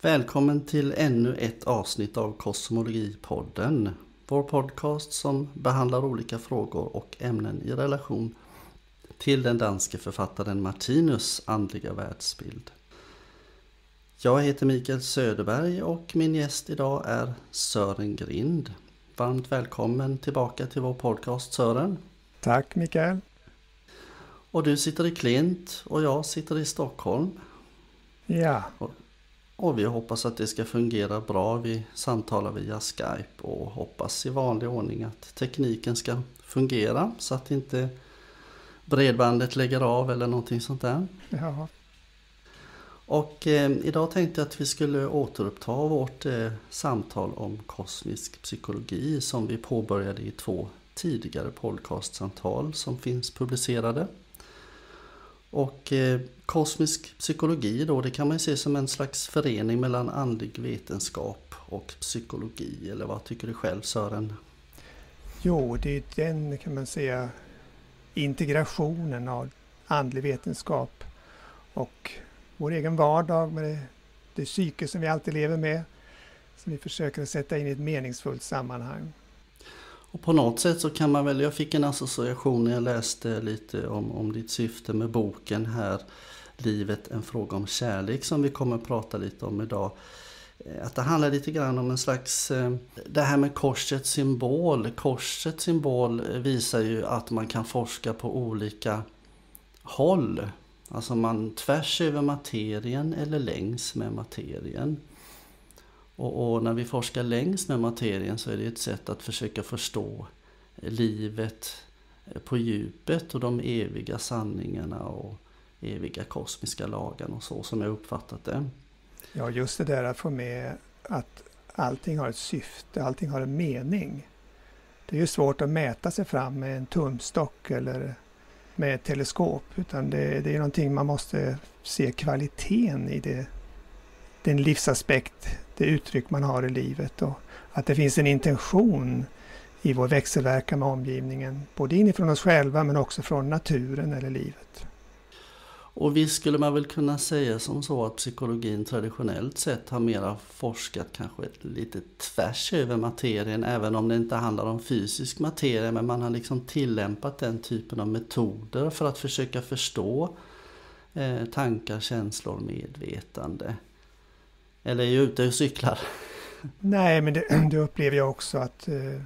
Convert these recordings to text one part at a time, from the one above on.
Välkommen till ännu ett avsnitt av Kosmologipodden. Vår podcast som behandlar olika frågor och ämnen i relation till den danske författaren Martinus andliga världsbild. Jag heter Mikael Söderberg och min gäst idag är Sören Grind. Varmt välkommen tillbaka till vår podcast, Sören. Tack Mikael. Och du sitter i Klint och jag sitter i Stockholm. Ja. Och vi hoppas att det ska fungera bra. Vi samtalar via Skype och hoppas i vanlig ordning att tekniken ska fungera så att inte bredbandet lägger av eller någonting sånt där. Ja. Och idag tänkte jag att vi skulle återuppta vårt samtal om kosmisk psykologi som vi påbörjade i 2 tidigare podcastsamtal som finns publicerade. Och kosmisk psykologi då, det kan man se som en slags förening mellan andlig vetenskap och psykologi. Eller vad tycker du själv, Sören? Jo, det är den, kan man säga, integrationen av andlig vetenskap och vår egen vardag med det psyke som vi alltid lever med, som vi försöker sätta in i ett meningsfullt sammanhang. Och på något sätt så kan man väl, jag fick en association när jag läste lite om ditt syfte med boken här, Livet, en fråga om kärlek, som vi kommer att prata lite om idag. Att det handlar lite grann om en slags, det här med korsets symbol. Korsets symbol visar ju att man kan forska på olika håll. Alltså man tvärs över materien eller längs med materien. Och när vi forskar längs med materien så är det ett sätt att försöka förstå livet på djupet och de eviga sanningarna och eviga kosmiska lagarna och så som jag uppfattat det. Ja, just det där att få med att allting har ett syfte, allting har en mening. Det är ju svårt att mäta sig fram med en tumstock eller med ett teleskop, utan det är någonting man måste se kvaliteten i den livsaspekt, det uttryck man har i livet och att det finns en intention i vår växelverkan med omgivningen, både inifrån oss själva men också från naturen eller livet. Och visst skulle man väl kunna säga som så att psykologin traditionellt sett har mera forskat kanske lite tvärs över materien, även om det inte handlar om fysisk materia, men man har liksom tillämpat den typen av metoder för att försöka förstå tankar, känslor, medvetande. Eller är jag ute och cyklar? Nej, men det upplever jag också att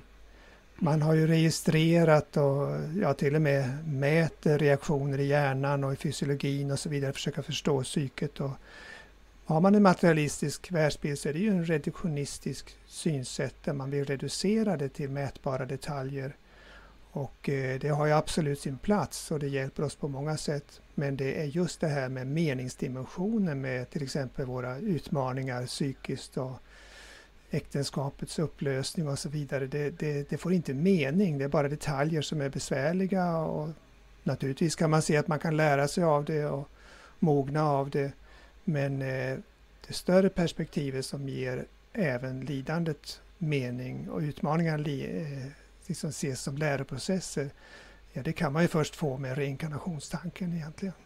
man har ju registrerat och till och med mäter reaktioner i hjärnan och i fysiologin och så vidare, försöka förstå psyket. Och har man en materialistisk världsbild så är det ju en reduktionistisk synsätt där man vill reducera det till mätbara detaljer. Och det har ju absolut sin plats och det hjälper oss på många sätt. Men det är just det här med meningsdimensionen med till exempel våra utmaningar psykiskt och äktenskapets upplösning och så vidare. Det får inte mening, det är bara detaljer som är besvärliga och naturligtvis kan man se att man kan lära sig av det och mogna av det. Men det större perspektivet som ger även lidandet mening och utmaningar liksom ses som läroprocesser, ja, det kan man ju först få med reinkarnationstanken egentligen.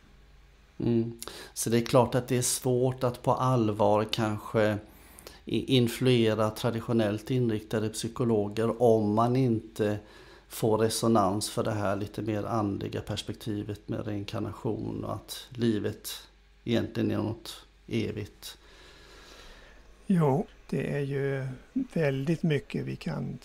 Så det är klart att det är svårt att på allvar kanske influera traditionellt inriktade psykologer om man inte får resonans för det här lite mer andliga perspektivet med reinkarnation och att livet egentligen är något evigt. Jo, det är ju väldigt mycket vi kan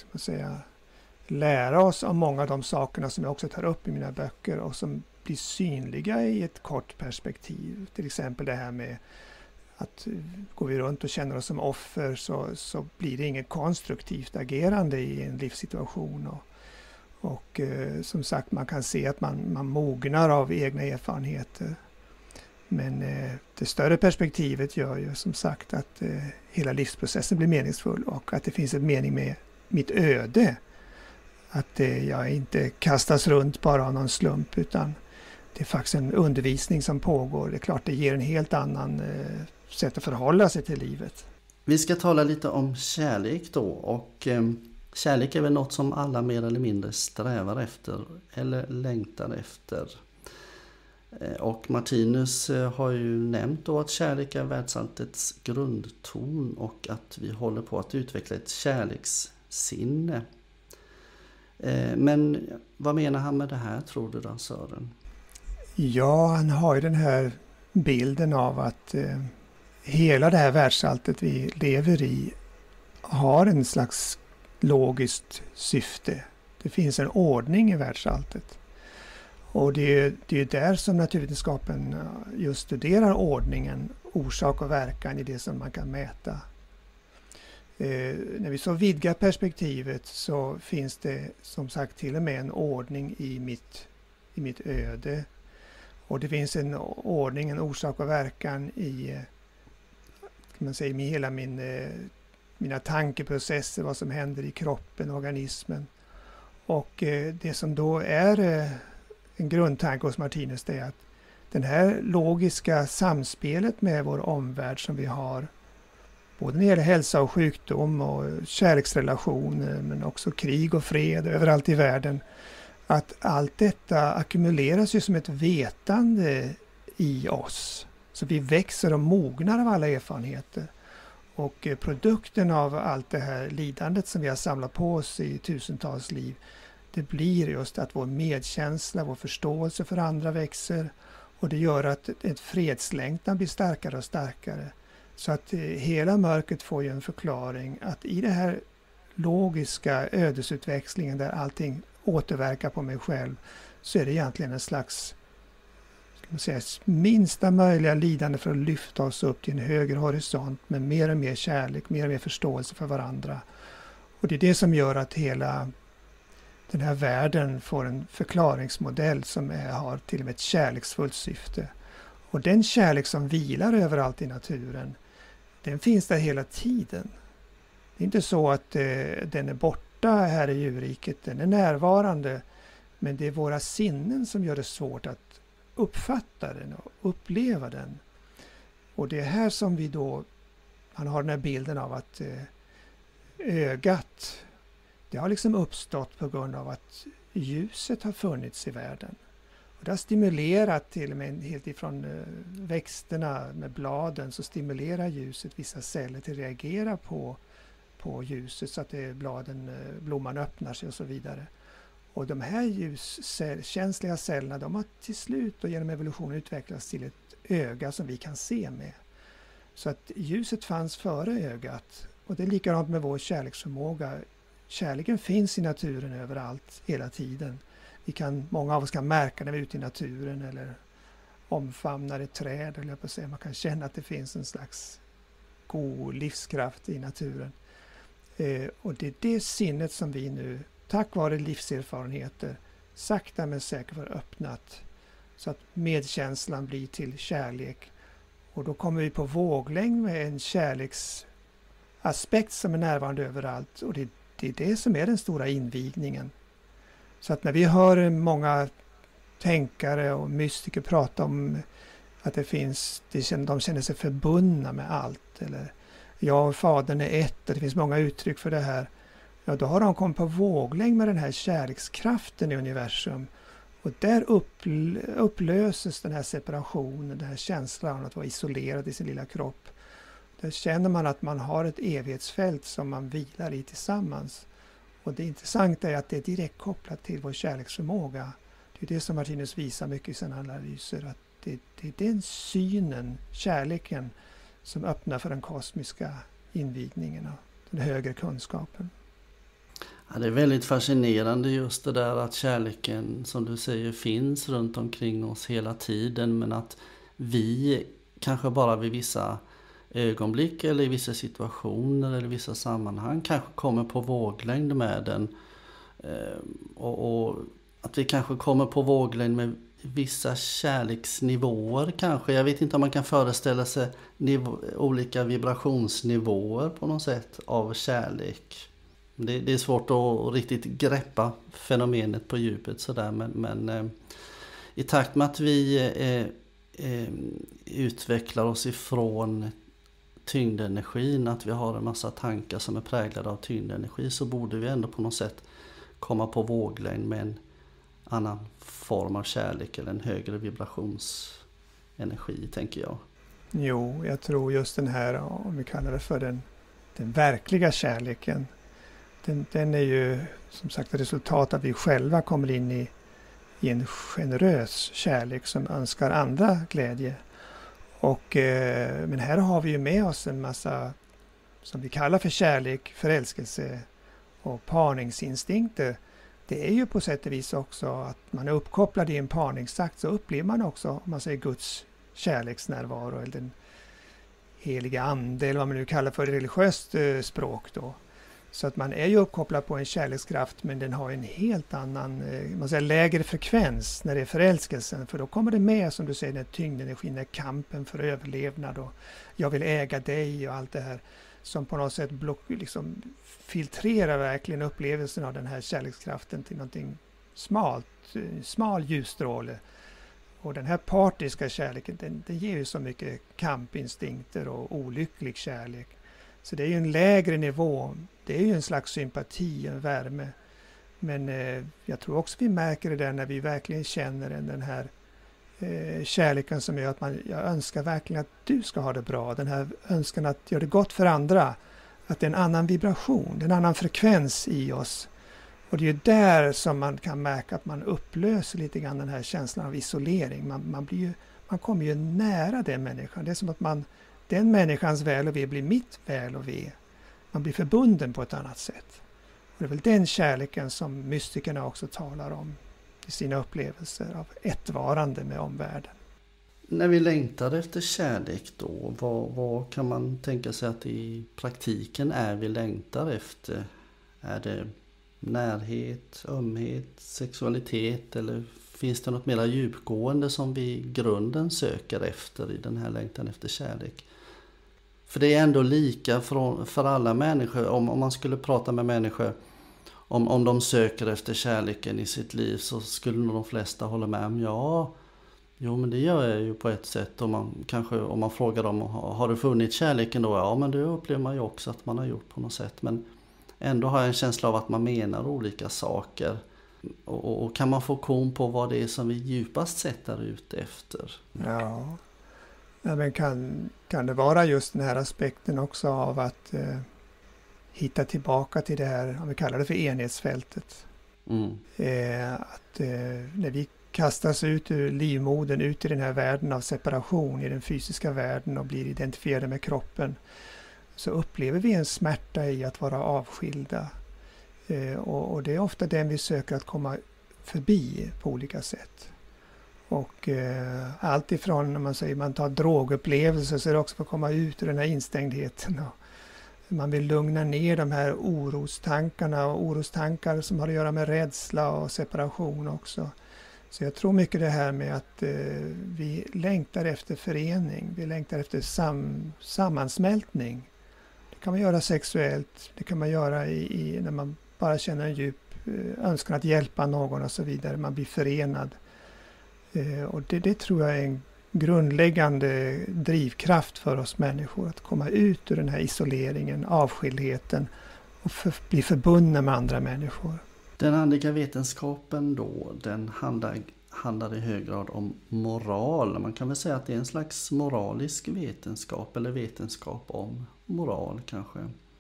lära oss om många av de sakerna som jag också tar upp i mina böcker och som blir synliga i ett kort perspektiv. Till exempel det här med att går vi runt och känner oss som offer så blir det inget konstruktivt agerande i en livssituation. Och som sagt, man kan se att man mognar av egna erfarenheter. Men det större perspektivet gör ju som sagt att hela livsprocessen blir meningsfull och att det finns en mening med mitt öde. Att jag inte kastas runt bara av någon slump utan det är faktiskt en undervisning som pågår. Det är klart det ger en helt annan sätt att förhålla sig till livet. Vi ska tala lite om kärlek då och kärlek är väl något som alla mer eller mindre strävar efter eller längtar efter. Och Martinus har ju nämnt då att kärlek är världsalltets grundton och att vi håller på att utveckla ett kärlekssinne. Men vad menar han med det här, tror du då, Sören? Ja, han har ju den här bilden av att hela det här världsalltet vi lever i har en slags logiskt syfte. Det finns en ordning i världsalltet. Och det är där som naturvetenskapen just studerar ordningen, orsak och verkan i det som man kan mäta. När vi så vidgar perspektivet så finns det som sagt till och med en ordning i mitt öde. Och det finns en ordning, en orsak och verkan i, kan man säga, hela mina tankeprocesser, vad som händer i kroppen, organismen. Och det som då är en grundtanke hos Martinus, det är att den här logiska samspelet med vår omvärld som vi har, både när det gäller hälsa och sjukdom och kärleksrelationer, men också krig och fred överallt i världen, att allt detta ackumuleras ju som ett vetande i oss. Så vi växer och mognar av alla erfarenheter. Och produkten av allt det här lidandet som vi har samlat på oss i tusentals liv, det blir just att vår medkänsla, vår förståelse för andra växer, och det gör att ett fredslängtan blir starkare och starkare. Så att hela mörkret får ju en förklaring att i det här logiska ödesutväxlingen där allting återverkar på mig själv, så är det egentligen en slags, ska man säga, minsta möjliga lidande för att lyfta oss upp till en högre horisont med mer och mer kärlek, mer och mer förståelse för varandra. Och det är det som gör att hela den här världen får en förklaringsmodell som har till och med ett kärleksfullt syfte. Och den kärlek som vilar överallt i naturen, den finns där hela tiden. Det är inte så att den är borta här i djurriket, den är närvarande, men det är våra sinnen som gör det svårt att uppfatta den och uppleva den. Och det är här som vi då, man har den här bilden av att ögat, det har liksom uppstått på grund av att ljuset har funnits i världen. Och det har stimulerat till och med helt ifrån växterna med bladen, så stimulerar ljuset vissa celler till att reagera på ljuset så att blomman öppnar sig och så vidare. Och de här ljuskänsliga cellerna, de har till slut och genom evolutionen utvecklats till ett öga som vi kan se med. Så att ljuset fanns före ögat, och det är likadant med vår kärleksförmåga. Kärleken finns i naturen överallt hela tiden. Många av oss kan märka när vi är ute i naturen eller omfamnar ett träd, eller på att säga. Man kan känna att det finns en slags god livskraft i naturen. Och det är det sinnet som vi nu, tack vare livserfarenheter, sakta men säkert har öppnat, så att medkänslan blir till kärlek. Och då kommer vi på våglängd med en kärleksaspekt som är närvarande överallt. Och det är det som är den stora invigningen. Så att när vi hör många tänkare och mystiker prata om att de känner sig förbundna med allt, eller jag och Fadern är ett, och det finns många uttryck för det här, ja, då har de kommit på våglängd med den här kärlekskraften i universum. Och där upplöses den här separationen, den här känslan av att vara isolerad i sin lilla kropp. Där känner man att man har ett evighetsfält som man vilar i tillsammans. Och det intressanta är att det är direkt kopplat till vår kärleksförmåga. Det är det som Martinus visar mycket i sina analyser, att det är den synen, kärleken, som öppnar för den kosmiska invigningen och den högre kunskapen. Ja, det är väldigt fascinerande just det där att kärleken, som du säger, finns runt omkring oss hela tiden, men att vi kanske bara vid vissa ögonblick eller i vissa situationer eller i vissa sammanhang kanske kommer på våglängd med den, och att vi kanske kommer på våglängd med vissa kärleksnivåer kanske. Jag vet inte om man kan föreställa sig olika vibrationsnivåer på något sätt av kärlek. Det är svårt att riktigt greppa fenomenet på djupet sådär, men i takt med att vi utvecklar oss ifrån tyngdenergin, att vi har en massa tankar som är präglade av tyngdenergi, så borde vi ändå på något sätt komma på våglängd med en annan form av kärlek eller en högre vibrationsenergi, tänker jag. Jo, jag tror just den här, om vi kallar det för den verkliga kärleken, den är ju som sagt ett resultat att vi själva kommer in i en generös kärlek som önskar andra glädje. Men här har vi ju med oss en massa som vi kallar för kärlek, förälskelse och parningsinstinkter. Det är ju på sätt och vis också att man är uppkopplad i en parningsakt, så upplever man också, om man säger Guds kärleksnärvaro eller den heliga ande eller vad man nu kallar för religiöst språk då. Så att man är ju uppkopplad på en kärlekskraft, men den har en helt annan, man säger lägre frekvens när det är förälskelsen, för då kommer det med, som du säger, den tyngdenergin, den kampen för överlevnad och jag vill äga dig och allt det här som på något sätt liksom filtrerar verkligen upplevelsen av den här kärlekskraften till någonting smal ljusstråle. Och den här partiska kärleken, den ger ju så mycket kampinstinkter och olycklig kärlek. Så det är ju en lägre nivå, det är ju en slags sympati, en värme. Men jag tror också vi märker det där när vi verkligen känner den här kärleken som gör att jag önskar verkligen att du ska ha det bra. Den här önskan att göra det gott för andra. Att det är en annan vibration, en annan frekvens i oss. Och det är ju där som man kan märka att man upplöser lite grann den här känslan av isolering. Man kommer ju nära den människan. Det är som att den människans väl och ve blir mitt väl och ve. Man blir förbunden på ett annat sätt. Och det är väl den kärleken som mystikerna också talar om i sina upplevelser av ettvarande med omvärlden. När vi längtar efter kärlek då, vad kan man tänka sig att i praktiken är vi längtar efter? Är det närhet, ömhet, sexualitet, eller finns det något mer djupgående som vi i grunden söker efter i den här längtan efter kärlek? För det är ändå lika för alla människor. Om man skulle prata med människor om de söker efter kärleken i sitt liv, så skulle nog de flesta hålla med om men det gör jag ju på ett sätt. Om man frågar dem, har du funnit kärleken då? Ja, men det upplever man ju också att man har gjort på något sätt. Men ändå har jag en känsla av att man menar olika saker. Och kan man få kon på vad det är som vi djupast sett är ute efter? Ja, men kan det vara just den här aspekten också av att hitta tillbaka till det här, om vi kallar det för enhetsfältet. När vi kastas ut ur livmodern, ut i den här världen av separation, i den fysiska världen och blir identifierade med kroppen, så upplever vi en smärta i att vara avskilda. Och det är ofta den vi söker att komma förbi på olika sätt. Och allt ifrån när man tar drogupplevelser, så är det också för att komma ut ur den här instängdheten. Man vill lugna ner de här orostankar som har att göra med rädsla och separation också. Så jag tror mycket det här med att vi längtar efter förening, vi längtar efter sammansmältning. Det kan man göra sexuellt, det kan man göra när man bara känner en djup önskan att hjälpa någon och så vidare. Man blir förenad. Och det tror jag är en grundläggande drivkraft för oss människor, att komma ut ur den här isoleringen, avskildheten och bli förbundna med andra människor. Den andliga vetenskapen då, den handlar i hög grad om moral. Man kan väl säga att det är en slags moralisk vetenskap, eller vetenskap om moral kanske.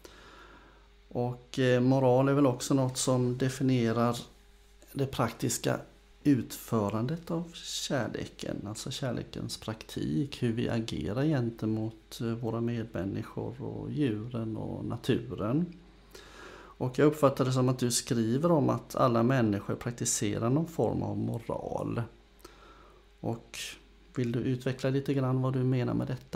Och moral är väl också något som definierar det praktiska utförandet av kärleken, alltså kärlekens praktik, hur vi agerar gentemot våra medmänniskor och djuren och naturen. Och jag uppfattar det som att du skriver om att alla människor praktiserar någon form av moral. Och vill du utveckla lite grann vad du menar med detta?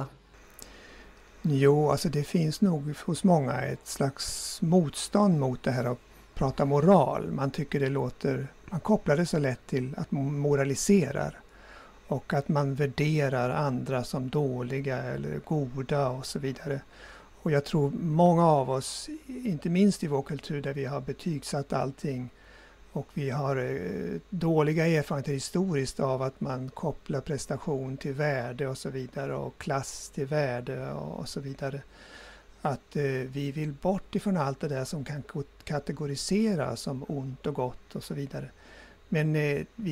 Jo, alltså det finns nog hos många ett slags motstånd mot det här att prata moral. Man tycker man kopplar det så lätt till att man moraliserar och att man värderar andra som dåliga eller goda och så vidare. Och jag tror många av oss, inte minst i vår kultur där vi har betygsatt allting och vi har dåliga erfarenheter historiskt av att man kopplar prestation till värde och så vidare och klass till värde och så vidare. Att vi vill bort ifrån allt det där som kan kategoriseras som ont och gott och så vidare. Men vi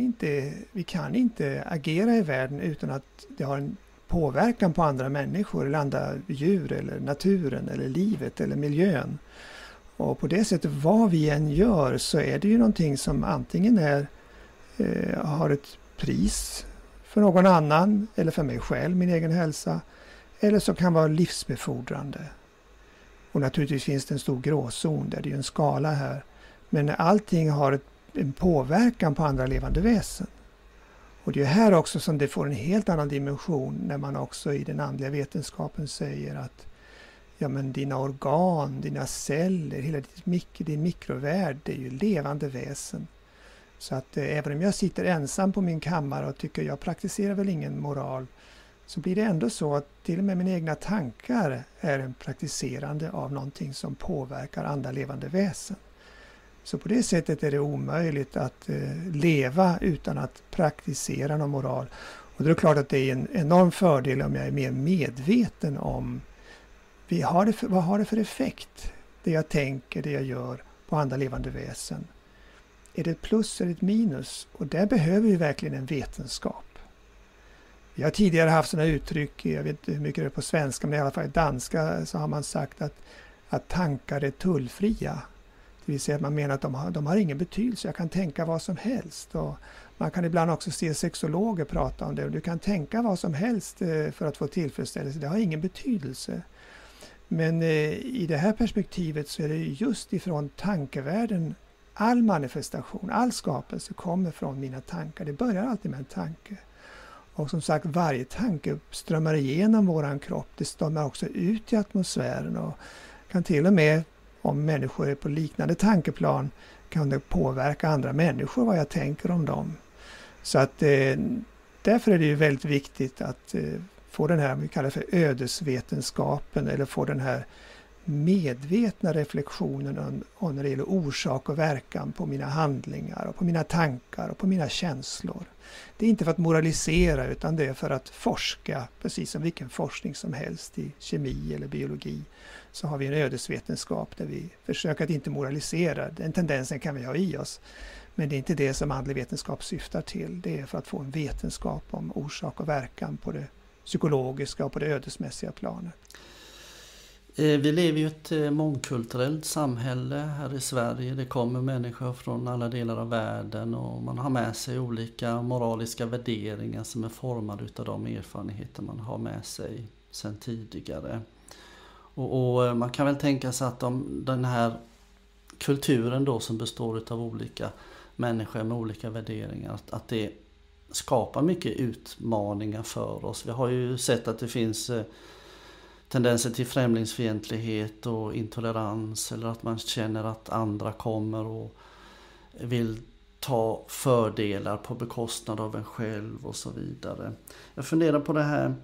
kan inte agera i världen utan att det har en påverkan på andra människor eller andra djur eller naturen eller livet eller miljön. Och på det sättet vad vi än gör så är det ju någonting som antingen har ett pris för någon annan eller för mig själv, min egen hälsa, eller så kan vara livsbefordrande. Och naturligtvis finns det en stor gråzon där, det är ju en skala här. Men allting har en påverkan på andra levande väsen. Och det är här också som det får en helt annan dimension när man också i den andliga vetenskapen säger att ja, men dina organ, dina celler, hela din mikrovärld, det är ju levande väsen. Så att även om jag sitter ensam på min kammare och tycker jag praktiserar väl ingen moral, så blir det ändå så att till och med mina egna tankar är en praktiserande av någonting som påverkar andra levande väsen. Så på det sättet är det omöjligt att leva utan att praktisera någon moral. Och det är klart att det är en enorm fördel om jag är mer medveten om vad har det för effekt, det jag tänker, det jag gör på andra levande väsen. Är det ett plus eller ett minus? Och där behöver vi verkligen en vetenskap. Vi har tidigare haft sådana uttryck, jag vet inte hur mycket det är på svenska, men i alla fall i danska så har man sagt att tankar är tullfria. Det vill säga att man menar att de har ingen betydelse, jag kan tänka vad som helst. Och man kan ibland också se sexologer prata om det. Du kan tänka vad som helst för att få tillfredsställelse, det har ingen betydelse. Men i det här perspektivet så är det just ifrån tankevärlden all manifestation, all skapelse kommer från mina tankar. Det börjar alltid med en tanke. Och som sagt, varje tanke strömmar igenom våran kropp. Det strömmar också ut i atmosfären och kan till och med, om människor är på liknande tankeplan, kan det påverka andra människor vad jag tänker om dem. Så att därför är det ju väldigt viktigt att få den här, vi kallar för ödesvetenskapen, eller få den här medvetna reflektionen om när det gäller orsak och verkan på mina handlingar och på mina tankar och på mina känslor. Det är inte för att moralisera utan det är för att forska, precis som vilken forskning som helst i kemi eller biologi. Så har vi en ödesvetenskap där vi försöker att inte moralisera. Den tendensen kan vi ha i oss. Men det är inte det som andlig vetenskap syftar till. Det är för att få en vetenskap om orsak och verkan på det psykologiska och på det ödesmässiga planet. Vi lever ju i ett mångkulturellt samhälle här i Sverige. Det kommer människor från alla delar av världen och man har med sig olika moraliska värderingar som är formade av de erfarenheter man har med sig sedan tidigare. Och man kan väl tänka sig att den här kulturen då som består av olika människor med olika värderingar, att det skapar mycket utmaningar för oss. Vi har ju sett att det finns tendenser till främlingsfientlighet och intolerans, eller att man känner att andra kommer och vill ta fördelar på bekostnad av en själv och så vidare. Jag funderar på det här,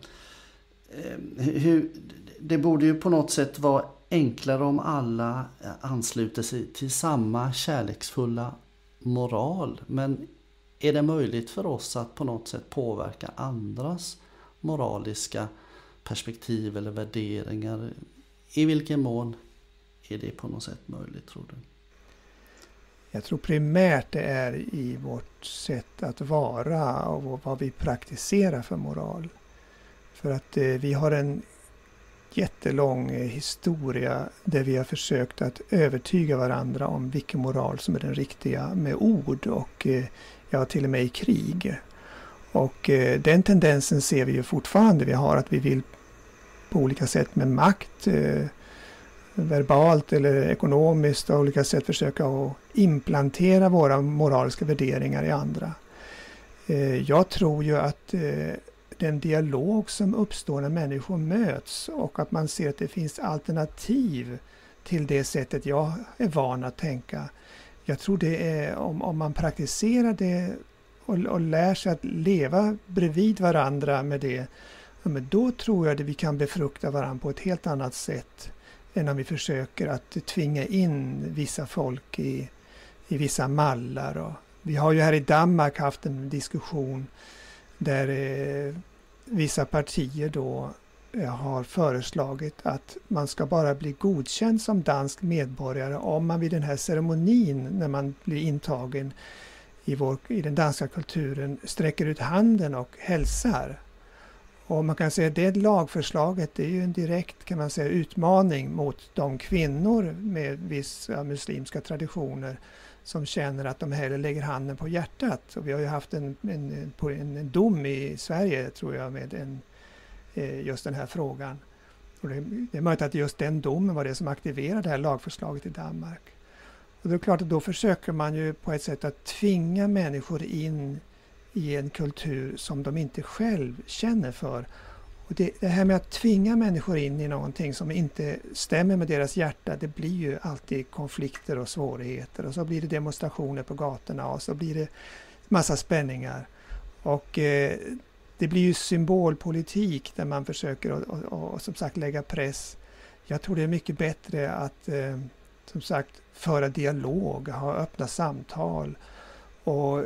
det borde ju på något sätt vara enklare om alla ansluter sig till samma kärleksfulla moral, men är det möjligt för oss att på något sätt påverka andras moraliska perspektiv eller värderingar? I vilken mån är det på något sätt möjligt, tror du? Jag tror primärt det är i vårt sätt att vara och vad vi praktiserar för moral. För att vi har en jättelång historia där vi har försökt att övertyga varandra om vilken moral som är den riktiga med ord och till och med i krig. Och den tendensen ser vi ju fortfarande. Vi har att vi vill på olika sätt med makt, verbalt eller ekonomiskt, på olika sätt försöka att implantera våra moraliska värderingar i andra. Jag tror ju att den dialog som uppstår när människor möts och att man ser att det finns alternativ till det sättet jag är van att tänka. Jag tror det är om man praktiserar det och lär sig att leva bredvid varandra med det, men då tror jag att vi kan befrukta varandra på ett helt annat sätt än om vi försöker att tvinga in vissa folk i vissa mallar. Och vi har ju här i Danmark haft en diskussion där vissa partier då har föreslagit att man ska bara bli godkänd som dansk medborgare om man vid den här ceremonin när man blir intagen i den danska kulturen sträcker ut handen och hälsar. Och man kan säga att det lagförslaget är ju en direkt, kan man säga, utmaning mot de kvinnor med vissa muslimska traditioner som känner att de hellre lägger handen på hjärtat. Och vi har ju haft en dom i Sverige, tror jag, med just den här frågan. Och det är möjligt att just den domen var det som aktiverade det här lagförslaget i Danmark. Och det är klart att då försöker man ju på ett sätt att tvinga människor in i en kultur som de inte själv känner för. Och det här med att tvinga människor in i någonting som inte stämmer med deras hjärta, det blir ju alltid konflikter och svårigheter. Och så blir det demonstrationer på gatorna och så blir det massa spänningar. Och det blir ju symbolpolitik där man försöker och som sagt lägga press. Jag tror det är mycket bättre att som sagt föra dialog, ha öppna samtal. Och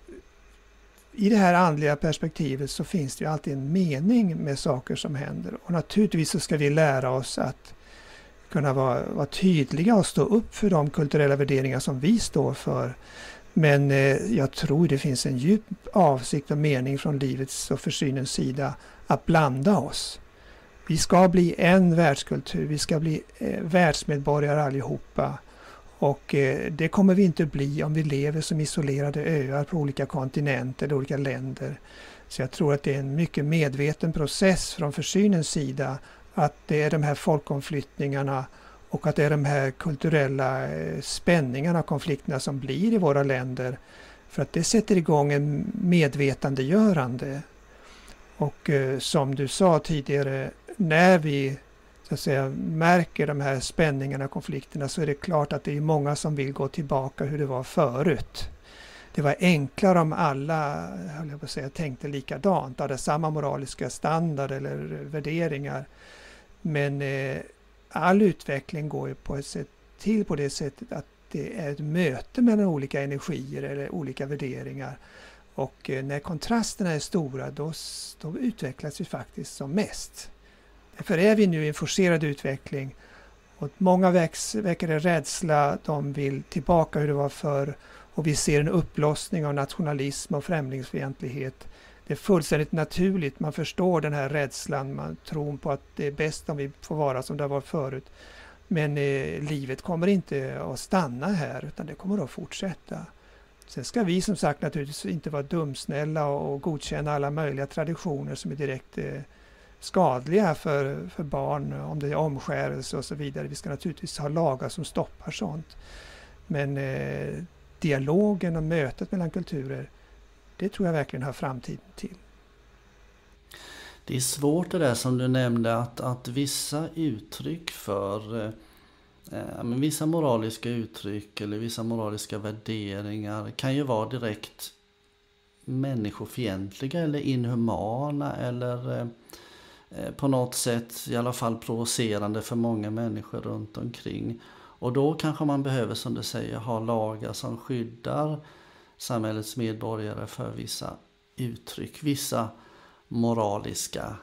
i det här andliga perspektivet så finns det ju alltid en mening med saker som händer. Och naturligtvis så ska vi lära oss att kunna vara tydliga och stå upp för de kulturella värderingar som vi står för. Men jag tror det finns en djup avsikt och mening från livets och försynens sida att blanda oss. Vi ska bli en världskultur, vi ska bli världsmedborgare allihopa. Och det kommer vi inte bli om vi lever som isolerade öar på olika kontinenter eller olika länder. Så jag tror att det är en mycket medveten process från försynens sida att det är de här folkomflyttningarna och att det är de här kulturella spänningarna och konflikterna som blir i våra länder. För att det sätter igång en medvetandegörande. Och som du sa tidigare, när vi så att säga märker de här spänningarna och konflikterna så är det klart att det är många som vill gå tillbaka hur det var förut. Det var enklare om alla, höll jag på att säga, tänkte likadant, hade samma moraliska standard eller värderingar. Men all utveckling går ju på det sättet att det är ett möte mellan olika energier eller olika värderingar. Och när kontrasterna är stora då utvecklas vi faktiskt som mest. För är vi nu i en forcerad utveckling och många väcker det rädsla, de vill tillbaka hur det var förr och vi ser en upplossning av nationalism och främlingsfientlighet. Det är fullständigt naturligt, man förstår den här rädslan, man tror på att det är bäst om vi får vara som det var förut. Men livet kommer inte att stanna här utan det kommer att fortsätta. Sen ska vi som sagt naturligtvis inte vara dumsnälla och godkänna alla möjliga traditioner som är direkt skadliga för barn, om det är omskärelse och så vidare. Vi ska naturligtvis ha lagar som stoppar sånt. Men dialogen och mötet mellan kulturer, det tror jag verkligen har framtiden till. Det är svårt det där som du nämnde att vissa uttryck för vissa moraliska uttryck eller vissa moraliska värderingar kan ju vara direkt människofientliga eller inhumana eller på något sätt i alla fall provocerande för många människor runt omkring. Och då kanske man behöver, som du säger, ha lagar som skyddar samhällets medborgare för vissa uttryck, vissa moraliska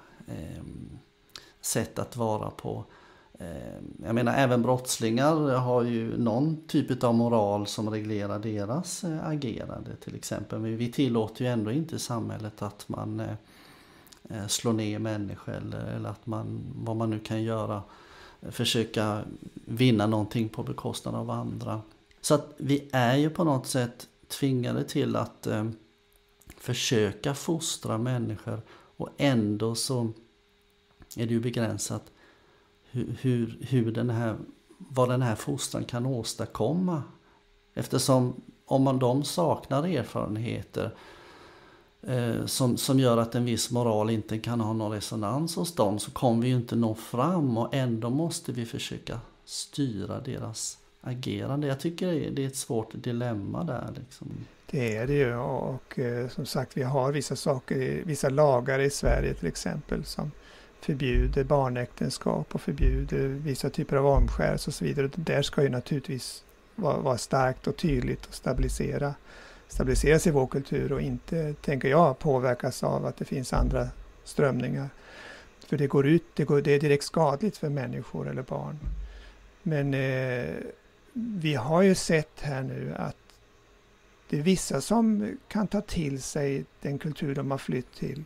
sätt att vara på. Jag menar, även brottslingar har ju någon typ av moral som reglerar deras agerande till exempel. Men vi tillåter ju ändå inte i samhället att man slår ner människor eller att man, vad man nu kan göra, försöka vinna någonting på bekostnad av andra. Så att vi är ju på något sätt tvingade till att försöka fostra människor, och ändå så är det ju begränsat vad den här fostran kan åstadkomma. Eftersom om de saknar erfarenheter som gör att en viss moral inte kan ha någon resonans hos dem, så kommer vi ju inte nå fram, och ändå måste vi försöka styra deras agerande. Jag tycker det är ett svårt dilemma där liksom. Det är det ju, och som sagt vi har vissa lagar i Sverige till exempel som förbjuder barnäktenskap och förbjuder vissa typer av omskärelse och så vidare. Där ska ju naturligtvis vara starkt och tydligt och stabiliseras i vår kultur och inte, tänker jag, påverkas av att det finns andra strömningar. För det är direkt skadligt för människor eller barn. Men vi har ju sett här nu att det är vissa som kan ta till sig den kultur de har flytt till.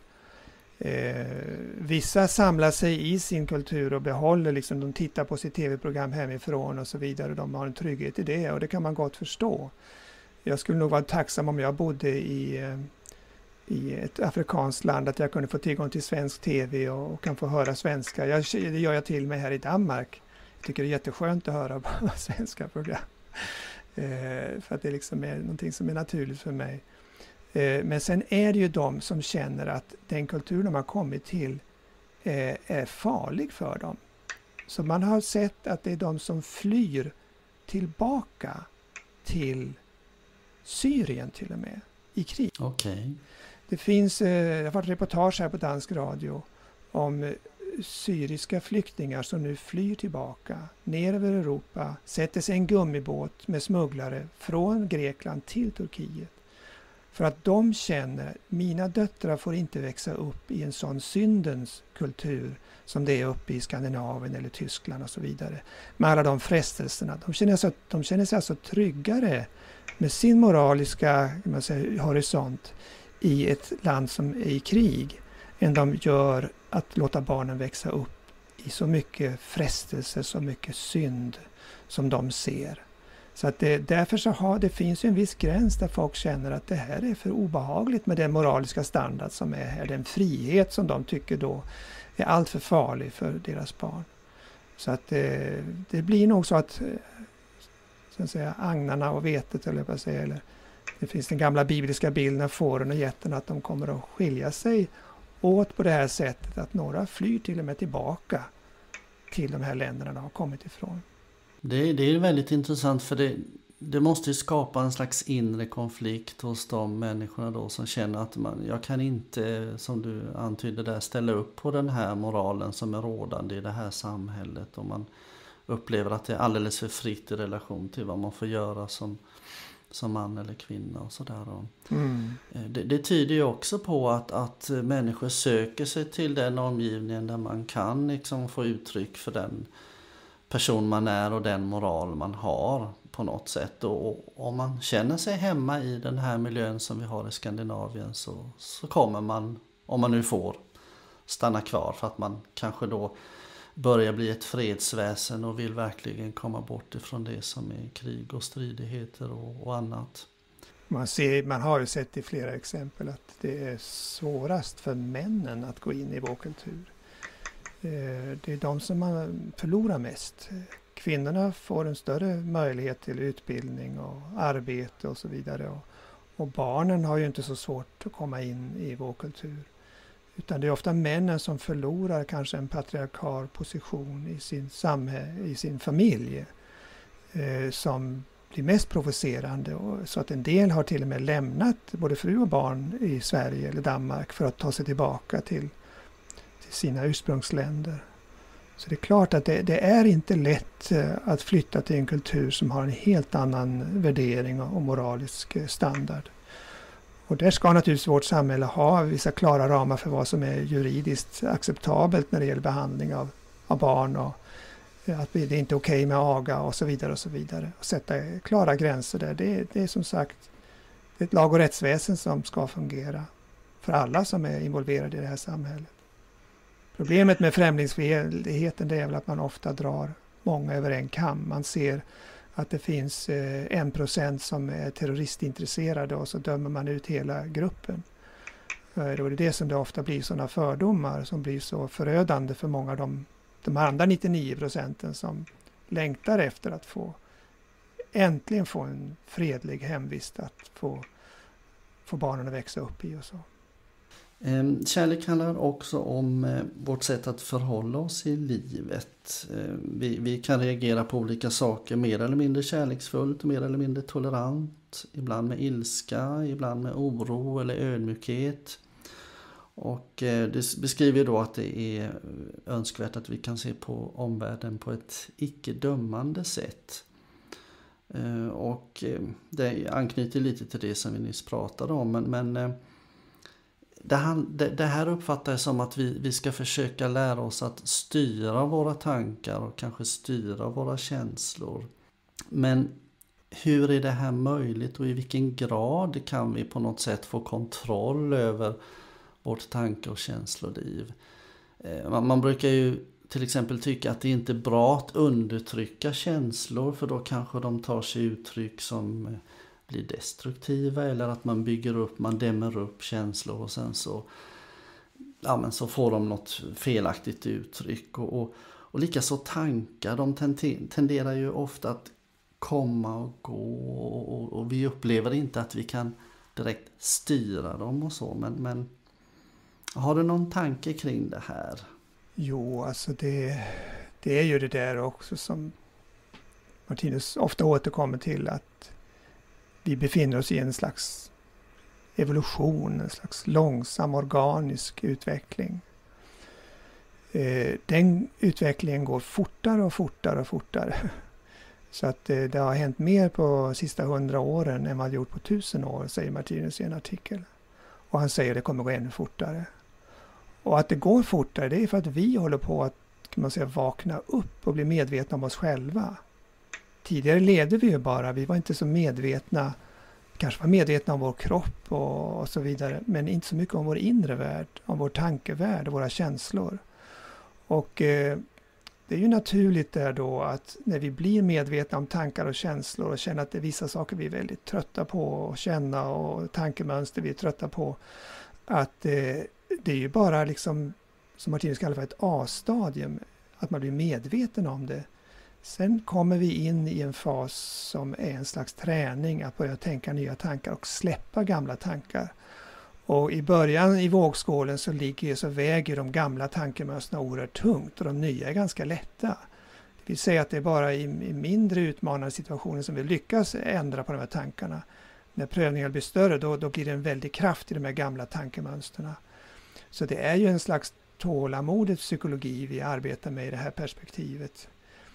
Vissa samlar sig i sin kultur och behåller, liksom, de tittar på sitt tv-program hemifrån och så vidare. De har en trygghet i det och det kan man gott förstå. Jag skulle nog vara tacksam om jag bodde i ett afrikanskt land, att jag kunde få tillgång till svensk tv och kan få höra svenska. Det gör jag till mig här i Danmark. Jag tycker det är jätteskönt att höra på svenska program. För att det liksom är någonting som är naturligt för mig. Men sen är det ju de som känner att den kultur de har kommit till är farlig för dem. Så man har sett att det är de som flyr tillbaka till Syrien till och med i krig. Okay. Det finns det har varit reportage här på dansk radio om syriska flyktingar som nu flyr tillbaka ner över Europa, sätter sig i en gummibåt med smugglare från Grekland till Turkiet. För att de känner, mina döttrar får inte växa upp i en sån syndens kultur som det är uppe i Skandinavien eller Tyskland och så vidare. Med alla de frestelserna. De känner sig alltså tryggare med sin moraliska, kan man säga, horisont i ett land som är i krig än de gör att låta barnen växa upp i så mycket frestelse, så mycket synd som de ser. Så att därför så det finns ju en viss gräns där folk känner att det här är för obehagligt med den moraliska standard som är här. Den frihet som de tycker då är allt för farlig för deras barn. Så att det blir nog så att agnarna och vetet, eller det finns den gamla bibliska bilden av fåren och getterna, att de kommer att skilja sig åt på det här sättet, att några flyr till och med tillbaka till de här länderna de har kommit ifrån. Det är väldigt intressant, för det måste ju skapa en slags inre konflikt hos de människorna då som känner att jag kan inte, som du antydde där, ställa upp på den här moralen som är rådande i det här samhället, och man upplever att det är alldeles för fritt i relation till vad man får göra som man eller kvinna och sådär. Det tyder ju också på att människor söker sig till den omgivningen där man kan liksom få uttryck för den person man är och den moral man har på något sätt. Och om man känner sig hemma i den här miljön som vi har i Skandinavien, så kommer man, om man nu får, stanna kvar, för att man kanske då börjar bli ett fredsväsen och vill verkligen komma bort ifrån det som är krig och stridigheter och annat. Man har ju sett i flera exempel att det är svårast för männen att gå in i vår kultur. Det är de som man förlorar mest. Kvinnorna får en större möjlighet till utbildning och arbete och så vidare. Och barnen har ju inte så svårt att komma in i vår kultur. Utan det är ofta männen som förlorar kanske en patriarkal position i sin familj som blir mest provocerande. Så att en del har till och med lämnat både fru och barn i Sverige eller Danmark för att ta sig tillbaka till sina ursprungsländer. Så det är klart att det är inte lätt att flytta till en kultur som har en helt annan värdering och moralisk standard. Och där ska naturligtvis vårt samhälle ha vissa klara ramar för vad som är juridiskt acceptabelt när det gäller behandling av barn, och att det är inte okej med aga och så vidare och så vidare. Och sätta klara gränser där. Det är som sagt ett lag- och rättsväsen som ska fungera för alla som är involverade i det här samhället. Problemet med främlingsfientligheten är väl att man ofta drar många över en kam. Man ser att det finns 1% som är terroristintresserade och så dömer man ut hela gruppen. Då är det som det ofta blir sådana fördomar som blir så förödande för många av de andra 99% som längtar efter att äntligen få en fredlig hemvist att få barnen att växa upp i och så. Kärlek handlar också om vårt sätt att förhålla oss i livet. Vi kan reagera på olika saker mer eller mindre kärleksfullt, mer eller mindre tolerant, ibland med ilska, ibland med oro eller ödmjukhet. Och det beskriver då att det är önskvärt att vi kan se på omvärlden på ett icke-dömande sätt. Och det anknyter lite till det som vi nyss pratade om, men det här uppfattar jag som att vi ska försöka lära oss att styra våra tankar och kanske styra våra känslor. Men hur är det här möjligt och i vilken grad kan vi på något sätt få kontroll över vårt tanke- och känsloliv? Man brukar ju till exempel tycka att det inte är bra att undertrycka känslor, för då kanske de tar sig uttryck som blir destruktiva, eller att man bygger upp, man dämmer upp känslor och sen så, men så får de något felaktigt uttryck. Och likaså tankar, de tenderar ju ofta att komma och gå, och vi upplever inte att vi kan direkt styra dem och så, men har du någon tanke kring det här? Jo, alltså det är ju det där också som Martinus ofta återkommer till, att vi befinner oss i en slags evolution, en slags långsam organisk utveckling. Den utvecklingen går fortare och fortare och fortare. Så att det har hänt mer på sista 100 åren än vad det gjort på 1000 år, säger Martinus i en artikel. Och han säger att det kommer gå ännu fortare. Och att det går fortare, det är för att vi håller på att, kan man säga, vakna upp och bli medvetna om oss själva. Tidigare levde vi ju bara, vi var inte så medvetna, kanske var medvetna om vår kropp och så vidare, men inte så mycket om vår inre värld, om vår tankevärld och våra känslor. Och det är ju naturligt där då att när vi blir medvetna om tankar och känslor och känner att det är vissa saker vi är väldigt trötta på att känna och tankemönster vi är trötta på, att det är ju bara liksom, som Martinus kallar för ett A-stadium, att man blir medveten om det. Sen kommer vi in i en fas som är en slags träning att börja tänka nya tankar och släppa gamla tankar. Och i början i vågskålen så väger de gamla tankemönsterna oerhört tungt och de nya är ganska lätta. Det vill säga att det är bara i mindre utmanande situationer som vi lyckas ändra på de här tankarna. När prövningen blir större då blir det en väldig kraft i de här gamla tankemönsterna. Så det är ju en slags tålamodets psykologi vi arbetar med i det här perspektivet.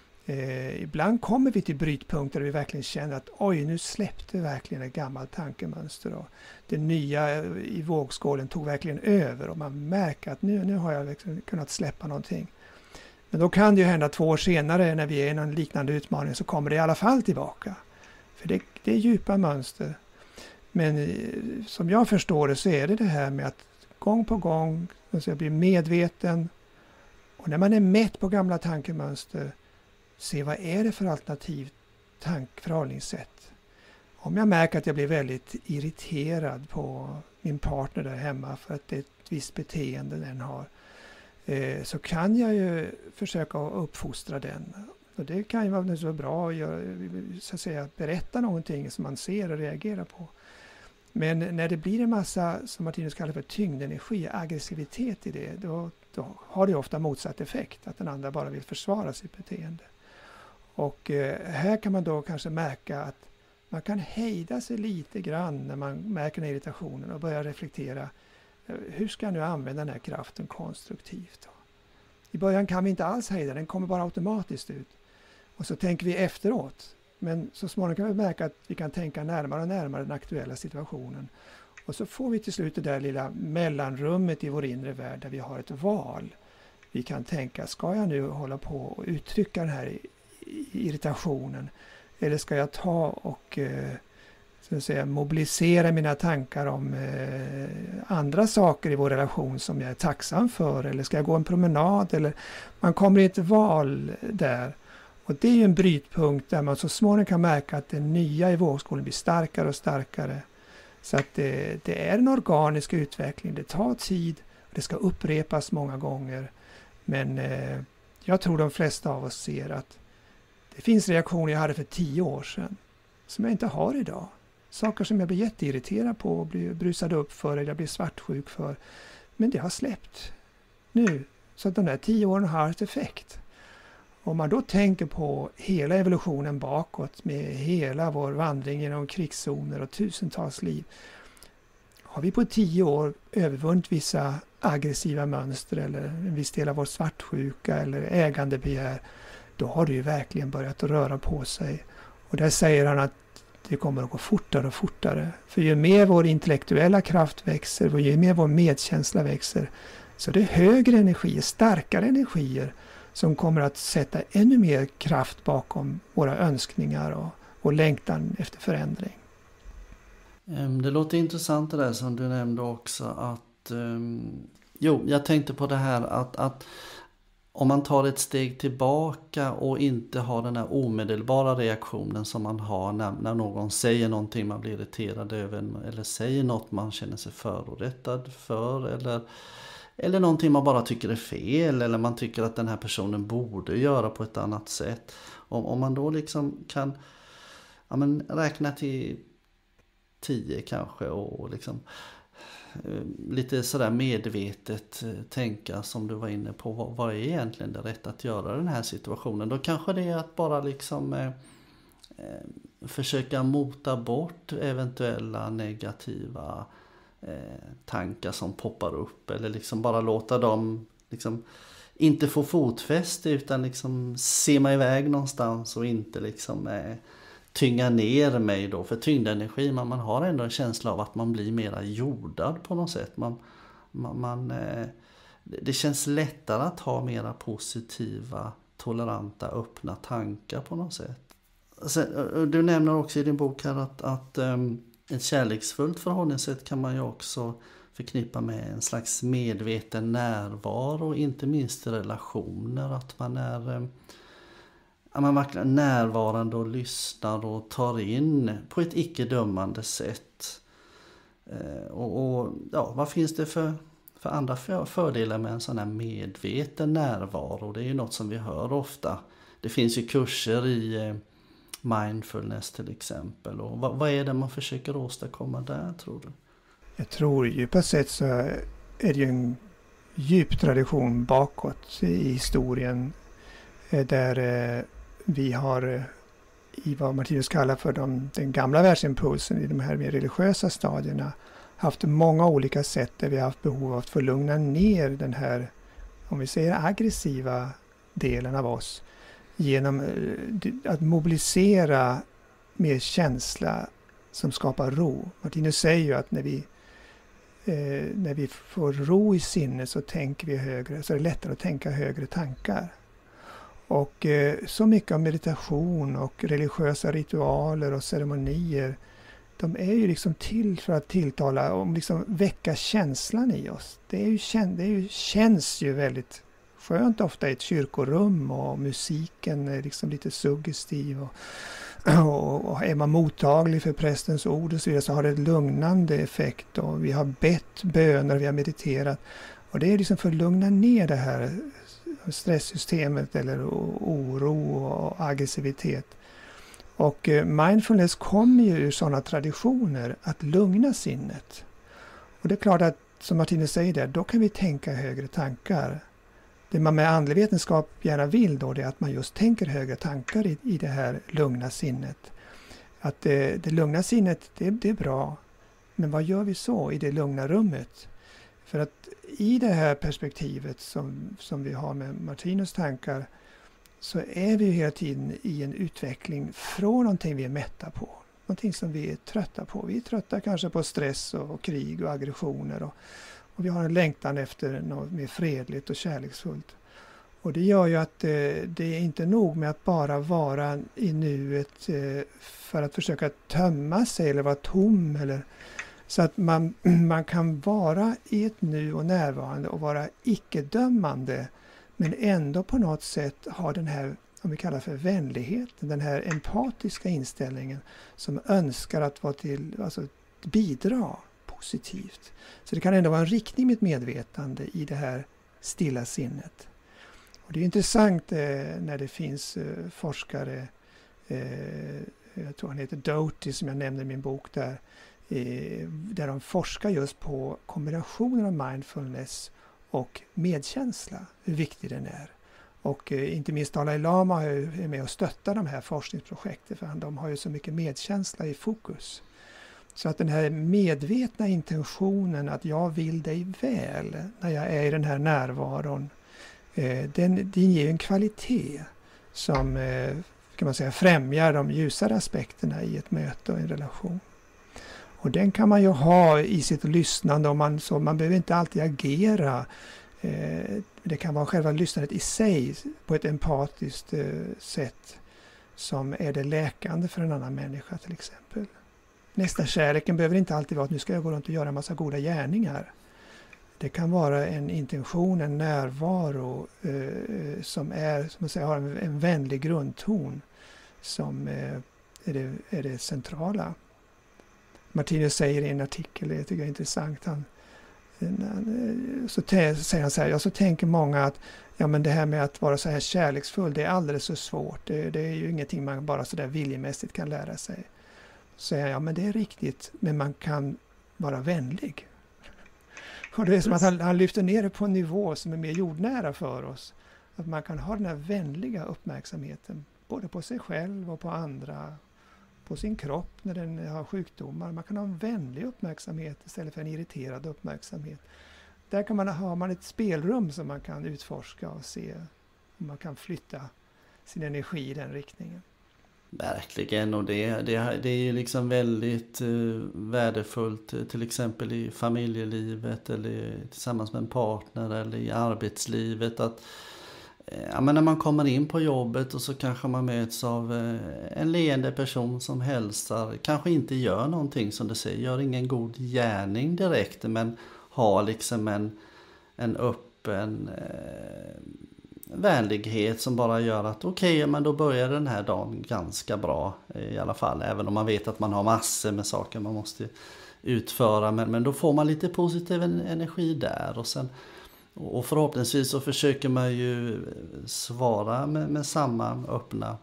Ibland kommer vi till brytpunkter där vi verkligen känner att oj, nu släppte verkligen ett gammalt tankemönster och det nya i vågskålen tog verkligen över och man märker att nu har jag liksom kunnat släppa någonting. Men då kan det ju hända 2 år senare när vi är i en liknande utmaning så kommer det i alla fall tillbaka. För det är djupa mönster. Men som jag förstår det så är det här med att gång på gång jag blir medveten och när man är mätt på gamla tankemönster, se vad är det för alternativt förhållningssätt. Om jag märker att jag blir väldigt irriterad på min partner där hemma för att det är ett visst beteende den har, så kan jag ju försöka uppfostra den. Och det kan ju vara så bra att göra, så att säga, berätta någonting som man ser och reagerar på. Men när det blir en massa, som Martinus kallar för tyngdenergi, aggressivitet i det, då har det ofta motsatt effekt, att den andra bara vill försvara sitt beteende. Och här kan man då kanske märka att man kan hejda sig lite grann när man märker den irritationen och börja reflektera, hur ska jag nu använda den här kraften konstruktivt då? I början kan vi inte alls hejda, den kommer bara automatiskt ut. Och så tänker vi efteråt. Men så småningom kan vi märka att vi kan tänka närmare och närmare den aktuella situationen. Och så får vi till slut det där lilla mellanrummet i vår inre värld där vi har ett val. Vi kan tänka, ska jag nu hålla på och uttrycka den här irritationen? Eller ska jag ta och så att säga, mobilisera mina tankar om andra saker i vår relation som jag är tacksam för? Eller ska jag gå en promenad? Eller man kommer i ett val där. Och det är ju en brytpunkt där man så småningom kan märka att det nya i vågskålen blir starkare och starkare. Så att det är en organisk utveckling. Det tar tid. Det ska upprepas många gånger. Men jag tror de flesta av oss ser att det finns reaktioner jag hade för 10 år sedan som jag inte har idag. Saker som jag blir jätteirriterad på och blir brusad upp för eller jag blir svartsjuk för. Men det har släppt nu. Så att de där 10 åren har haft effekt. Om man då tänker på hela evolutionen bakåt med hela vår vandring genom krigszoner och tusentals liv. Har vi på 10 år övervunnit vissa aggressiva mönster eller en viss del av vår svartsjuka eller ägandebegär, då har det ju verkligen börjat att röra på sig. Och där säger han att det kommer att gå fortare och fortare. För ju mer vår intellektuella kraft växer och ju mer vår medkänsla växer, så det är högre energier, starkare energier som kommer att sätta ännu mer kraft bakom våra önskningar och och längtan efter förändring. Det låter intressant det där som du nämnde också att jag tänkte på det här att om man tar ett steg tillbaka och inte har den här omedelbara reaktionen som man har när någon säger någonting man blir irriterad över eller säger något man känner sig förorättad för eller någonting man bara tycker är fel eller man tycker att den här personen borde göra på ett annat sätt. Om man då liksom kan räkna till 10 kanske och liksom lite sådär medvetet tänka som du var inne på, vad är egentligen det rätta att göra i den här situationen? Då kanske det är att bara liksom försöka mota bort eventuella negativa tankar som poppar upp eller liksom bara låta dem liksom inte få fotfäste utan liksom simma iväg någonstans och inte liksom tynga ner mig då, för tyngdenergi, man har ändå en känsla av att man blir mera jordad på något sätt. Det känns lättare att ha mera positiva, toleranta, öppna tankar på något sätt. Sen, du nämner också i din bok här att ett kärleksfullt förhållningssätt kan man ju också förknippa med en slags medveten närvaro, inte minst i relationer, att man är verkligen närvarande och lyssnar och tar in på ett icke-dömande sätt. Vad finns det för andra fördelar med en sån här medveten närvaro? Det är ju något som vi hör ofta. Det finns ju kurser i mindfulness till exempel. Och vad är det man försöker åstadkomma där, tror du? Jag tror djupast sett så är det ju en djup tradition bakåt i historien där vi har i vad Martinus kallar för den gamla världsimpulsen i de här mer religiösa stadierna haft många olika sätt där vi har haft behov av att få lugna ner den här, om vi säger aggressiva delen av oss genom att mobilisera mer känsla som skapar ro. Martinus säger ju att när vi får ro i sinne så tänker vi högre, så är det lättare att tänka högre tankar. Och så mycket av meditation och religiösa ritualer och ceremonier, de är ju liksom till för att tilltala och liksom väcka känslan i oss. Det känns ju väldigt skönt ofta i ett kyrkorum och musiken är liksom lite suggestiv och är man mottaglig för prästens ord och så vidare så har det ett lugnande effekt och vi har bett böner, vi har mediterat och det är liksom för att lugna ner det här stresssystemet eller oro och aggressivitet. Och mindfulness kommer ju ur sådana traditioner att lugna sinnet. Och det är klart att, som Martinus säger där, då kan vi tänka högre tankar. Det man med andlig vetenskap gärna vill då, det är att man just tänker högre tankar i det här lugna sinnet. Att det lugna sinnet, det är bra. Men vad gör vi så i det lugna rummet? För att i det här perspektivet som vi har med Martinus tankar så är vi hela tiden i en utveckling från någonting vi är mätta på. Någonting som vi är trötta på. Vi är trötta kanske på stress och krig och aggressioner och vi har en längtan efter något mer fredligt och kärleksfullt. Och det gör ju att det är inte nog med att bara vara i nuet för att försöka tömma sig eller vara tom eller så att man kan vara i ett nu och närvarande och vara icke-dömande men ändå på något sätt ha den här, om vi kallar för vänligheten, den här empatiska inställningen som önskar att vara bidra positivt. Så det kan ändå vara en riktning med ett medvetande i det här stilla sinnet. Och det är intressant när det finns forskare, jag tror han heter Doty som jag nämnde i min bok där de forskar just på kombinationen av mindfulness och medkänsla, hur viktig den är. Och inte minst Dalai Lama är med och stöttar de här forskningsprojekten för de har ju så mycket medkänsla i fokus. Så att den här medvetna intentionen att jag vill dig väl när jag är i den här närvaron, den ger en kvalitet som kan man säga främjar de ljusare aspekterna i ett möte och en relation. Och den kan man ju ha i sitt lyssnande och man behöver inte alltid agera. Det kan vara själva lyssnandet i sig på ett empatiskt sätt. som är det läkande för en annan människa till exempel. Nästa kärleken behöver inte alltid vara att nu ska jag gå runt och göra en massa goda gärningar. Det kan vara en intention, en närvaro som har en vänlig grundton som är det centrala. Martinus säger i en artikel, det tycker jag är intressant, så säger han så här, så tänker många att ja, men det här med att vara så här kärleksfull, det är alldeles så svårt. Det är ju ingenting man bara så där viljemässigt kan lära sig. Så säger jag, ja men det är riktigt, men man kan vara vänlig. Och det är som att han lyfter ner det på en nivå som är mer jordnära för oss. Att man kan ha den här vänliga uppmärksamheten både på sig själv och på andra, på sin kropp när den har sjukdomar. Man kan ha en vänlig uppmärksamhet istället för en irriterad uppmärksamhet. Där kan har man ett spelrum som man kan utforska och se om man kan flytta sin energi i den riktningen. Verkligen, och det är ju liksom väldigt värdefullt till exempel i familjelivet eller tillsammans med en partner eller i arbetslivet att men när man kommer in på jobbet och så kanske man möts av en leende person som hälsar, kanske inte gör någonting som du säger, gör ingen god gärning direkt men har liksom en öppen vänlighet som bara gör att okej, men då börjar den här dagen ganska bra i alla fall, även om man vet att man har massor med saker man måste utföra, men då får man lite positiv energi där och förhoppningsvis så försöker man ju svara med samma öppna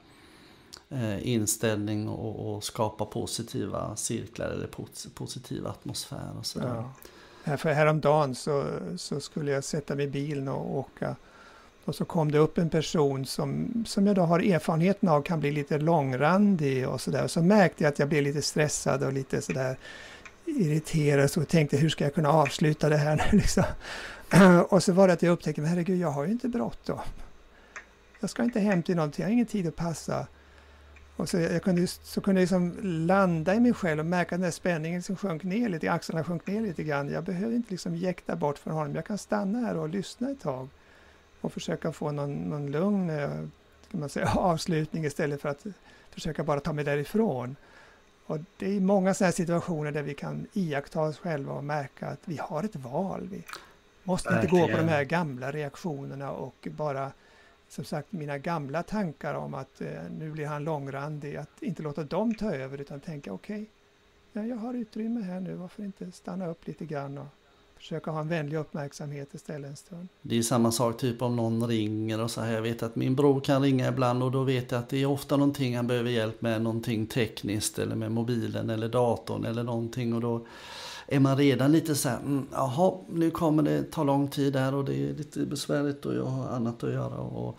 inställning och skapa positiva cirklar eller positiv atmosfär och sådär. Ja. För häromdagen så skulle jag sätta mig i bilen och åka. Och så kom det upp en person som jag då har erfarenheten av kan bli lite långrandig och sådär. Och så märkte jag att jag blev lite stressad och lite sådär irriterad. Så jag tänkte, hur ska jag kunna avsluta det här nu liksom? Och så var det att jag upptäckte, men herregud, jag har ju inte bråttom. Jag ska inte hem till någonting, jag har ingen tid att passa. Och så jag kunde liksom landa i mig själv och märka den där spänningen som sjönk ner lite, axlarna sjönk ner lite grann. Jag behöver inte liksom jäkta bort från honom, jag kan stanna här och lyssna ett tag. Och försöka få någon lugn kan man säga, avslutning istället för att försöka bara ta mig därifrån. Och det är många sådana här situationer där vi kan iaktta oss själva och märka att vi har ett val. Vi måste inte gå på de här gamla reaktionerna och bara, som sagt, mina gamla tankar om att nu blir han långrandig, att inte låta dem ta över utan tänka okej, jag har utrymme här nu, varför inte stanna upp lite grann och försöka ha en vänlig uppmärksamhet istället en stund. Det är samma sak typ om någon ringer och så här. Jag vet att min bror kan ringa ibland och då vet jag att det är ofta någonting han behöver hjälp med. Någonting tekniskt eller med mobilen eller datorn eller någonting. Och då är man redan lite så här, jaha, nu kommer det ta lång tid här och det är lite besvärligt och jag har annat att göra.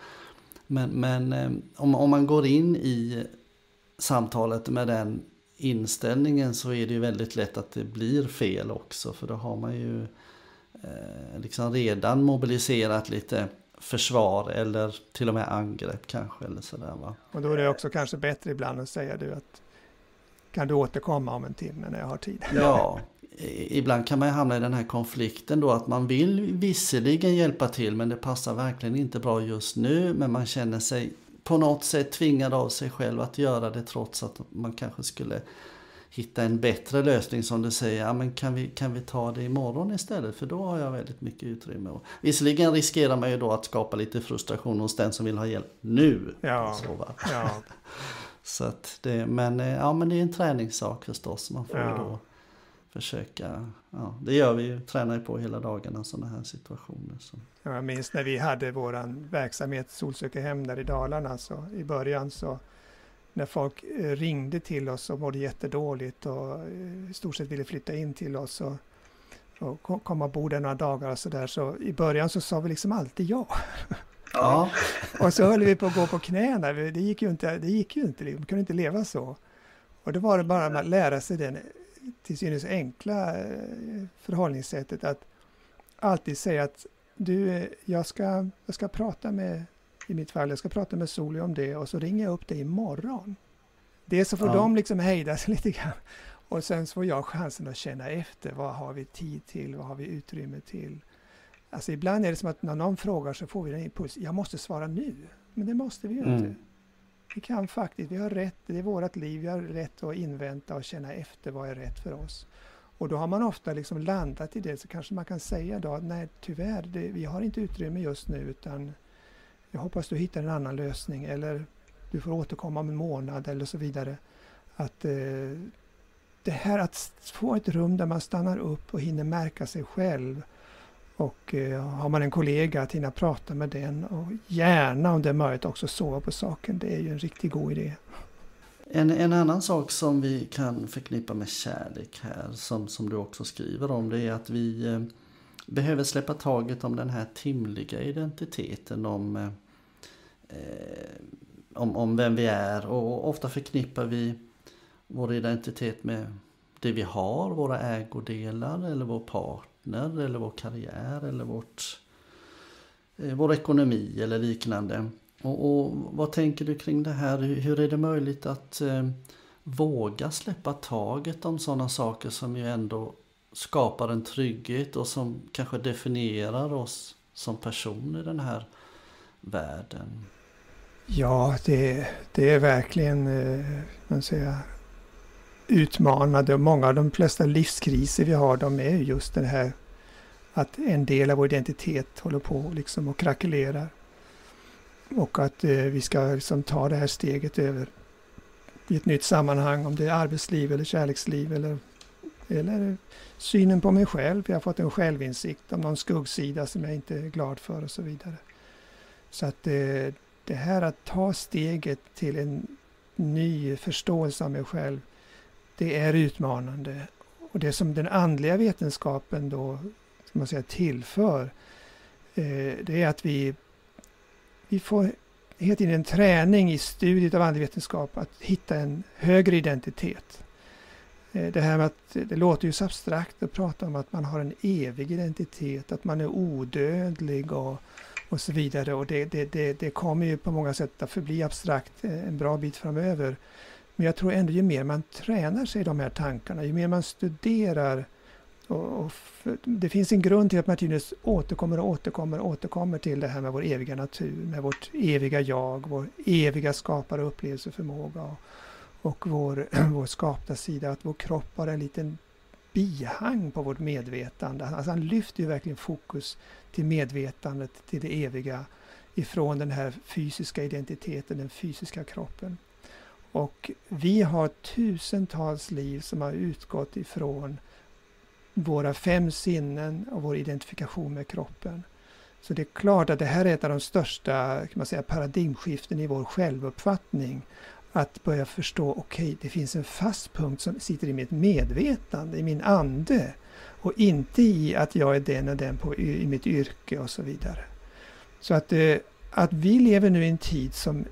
Men om man går in i samtalet med den inställningen så är det ju väldigt lätt att det blir fel också, för då har man ju liksom redan mobiliserat lite försvar eller till och med angrepp kanske eller sådär, va. Och då är det också kanske bättre ibland att säga att kan du återkomma om en timme när jag har tid? Ja, ibland kan man ju hamna i den här konflikten då att man vill visserligen hjälpa till men det passar verkligen inte bra just nu, men man känner sig på något sätt tvingad av sig själv att göra det trots att man kanske skulle hitta en bättre lösning som du säger, ja men kan vi ta det imorgon istället för då har jag väldigt mycket utrymme. Och visserligen riskerar man ju då att skapa lite frustration hos den som vill ha hjälp nu. Ja. Så att men det är en träningssak förstås, man får ju då försöka, det gör vi ju, tränar ju på hela dagarna sådana här situationer. Så. Ja, jag minns när vi hade våran verksamhet Solsökerhem där i Dalarna, så i början så när folk ringde till oss och mådde jättedåligt och i stort sett ville flytta in till oss och komma och bo där några dagar och sådär, så i början så sa vi liksom alltid ja. Ja. Och så höll vi på att gå på knäna, det gick ju inte, vi kunde inte leva så. Och då var det bara att lära sig den till synes enkla förhållningssättet att alltid säga att jag ska prata med, i mitt fall, jag ska prata med Soli om det och så ringer jag upp dig imorgon. Det så får de liksom hejda sig lite grann. Och sen så får jag chansen att känna efter, vad har vi tid till, vad har vi utrymme till. Alltså ibland är det som att när någon frågar så får vi en impuls, jag måste svara nu, men det måste vi ju inte. Vi kan faktiskt, vi har rätt, det är vårt liv, vi har rätt att invänta och känna efter vad är rätt för oss. Och då har man ofta liksom landat i det, så kanske man kan säga då, nej tyvärr, vi har inte utrymme just nu, utan jag hoppas du hittar en annan lösning, eller du får återkomma om en månad eller så vidare. Att det här att få ett rum där man stannar upp och hinner märka sig själv, och har man en kollega att hinna prata med den, och gärna om det är möjligt också sova på saken, det är ju en riktigt god idé. En annan sak som vi kan förknippa med kärlek här, som du också skriver om, det är att vi behöver släppa taget om den här timliga identiteten, om vem vi är, och ofta förknippar vi vår identitet med det vi har, våra ägodelar eller vår partner eller vår karriär eller vår ekonomi eller liknande. Och vad tänker du kring det här? Hur är det möjligt att våga släppa taget om sådana saker som ju ändå skapar en trygghet och som kanske definierar oss som person i den här världen? Ja, det är verkligen man säger, utmanande, och många av de flesta livskriser vi har, de är just det här att en del av vår identitet håller på liksom och krackelerar. Och att vi ska liksom ta det här steget över i ett nytt sammanhang, om det är arbetsliv eller kärleksliv eller synen på mig själv. Jag har fått en självinsikt om någon skuggsida som jag inte är glad för och så vidare. Så att det här att ta steget till en ny förståelse av mig själv, det är utmanande. Och det som den andliga vetenskapen då, ska man säga, tillför, det är att vi får hela tiden en träning i studiet av andlig vetenskap att hitta en högre identitet. Det här med att det låter ju så abstrakt att prata om att man har en evig identitet, att man är odödlig och så vidare. Och det kommer ju på många sätt att förbli abstrakt en bra bit framöver. Men jag tror ändå ju mer man tränar sig i de här tankarna, ju mer man studerar, och det finns en grund till att Martinus återkommer till det här med vår eviga natur, med vårt eviga jag, vår eviga skapare och upplevelseförmåga och vår skapta sida, att vår kropp har en liten bihang på vårt medvetande. Alltså han lyfter ju verkligen fokus till medvetandet, till det eviga, ifrån den här fysiska identiteten, den fysiska kroppen. Och vi har tusentals liv som har utgått ifrån våra 5 sinnen och vår identifikation med kroppen. Så det är klart att det här är ett av de största, kan man säga, paradigmskiften i vår självuppfattning. Att börja förstå, okej, det finns en fast punkt som sitter i mitt medvetande, i min ande, och inte i att jag är den och den i mitt yrke och så vidare. Så att vi lever nu i en tid som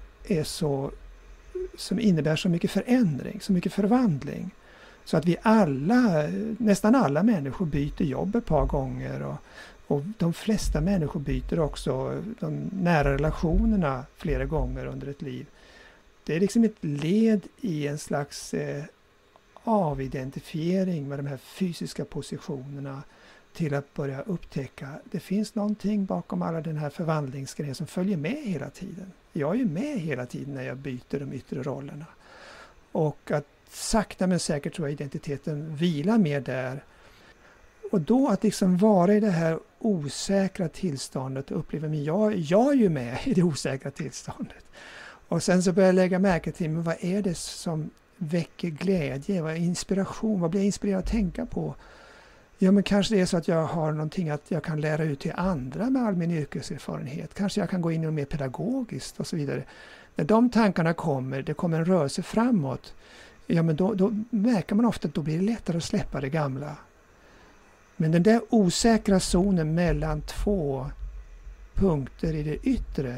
innebär så mycket förändring, så mycket förvandling. Så att vi nästan alla människor byter jobb ett par gånger, och de flesta människor byter också de nära relationerna flera gånger under ett liv. Det är liksom ett led i en slags avidentifiering med de här fysiska positionerna, till att börja upptäcka det finns någonting bakom alla den här förvandlingsgrejen som följer med hela tiden. Jag är ju med hela tiden när jag byter de yttre rollerna. Och att sakta men säkert tror jag identiteten vilar mer där. Och då att liksom vara i det här osäkra tillståndet och uppleva mig, jag är ju med i det osäkra tillståndet. Och sen så börjar jag lägga märke till, men vad är det som väcker glädje, vad är inspiration, vad blir jag inspirerad att tänka på? Ja, men kanske det är så att jag har någonting att jag kan lära ut till andra med all min yrkeserfarenhet. Kanske jag kan gå in och mer pedagogiskt och så vidare. När de tankarna kommer, det kommer en rörelse framåt, ja men då märker man ofta att då blir det lättare att släppa det gamla. Men den där osäkra zonen mellan 2 punkter i det yttre,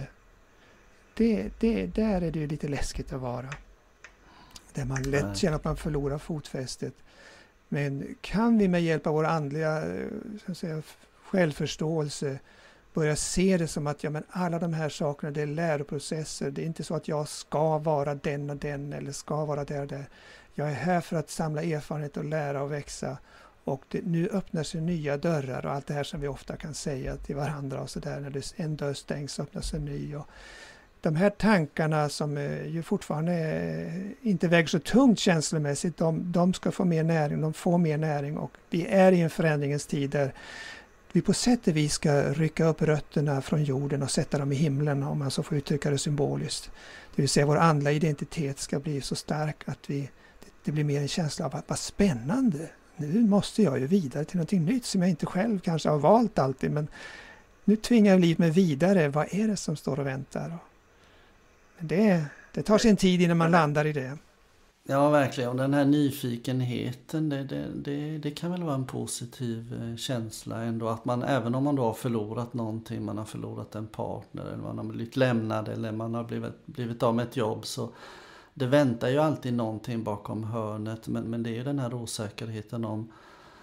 där är det ju lite läskigt att vara. Där man lätt känner att man förlorar fotfästet. Men kan vi med hjälp av vår andliga, så att säga, självförståelse börja se det som att men alla de här sakerna, det är läroprocesser. Det är inte så att jag ska vara den och den eller ska vara där och där. Jag är här för att samla erfarenhet och lära och växa. Och nu öppnar sig nya dörrar, och allt det här som vi ofta kan säga till varandra och så där. När en dörr stängs öppnas en ny. Och de här tankarna som ju fortfarande inte väger så tungt känslomässigt, de ska få mer näring, de får mer näring, och vi är i en förändringens tid där vi på sätt och vis ska rycka upp rötterna från jorden och sätta dem i himlen, om man så får uttrycka det symboliskt. Det vill säga vår andliga identitet ska bli så stark att det blir mer en känsla av att vad spännande. Nu måste jag ju vidare till någonting nytt som jag inte själv kanske har valt alltid, men nu tvingar livet mig vidare. Vad är det som står och väntar? Men det tar sin tid innan man landar i det. Ja, verkligen. Och den här nyfikenheten, det kan väl vara en positiv känsla ändå. Att man, även om man då har förlorat någonting, man har förlorat en partner, eller man har blivit lämnad, eller man har blivit av med ett jobb, så det väntar ju alltid någonting bakom hörnet. Men det är ju den här osäkerheten om,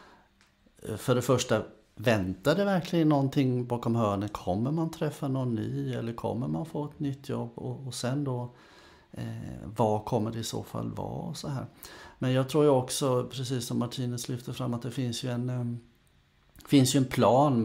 för det första, väntar det verkligen någonting bakom hörnet? Kommer man träffa någon ny, eller kommer man få ett nytt jobb? Och sen då, vad kommer det i så fall vara? Så här. Men jag tror ju också, precis som Martinus lyfter fram, att det finns ju en plan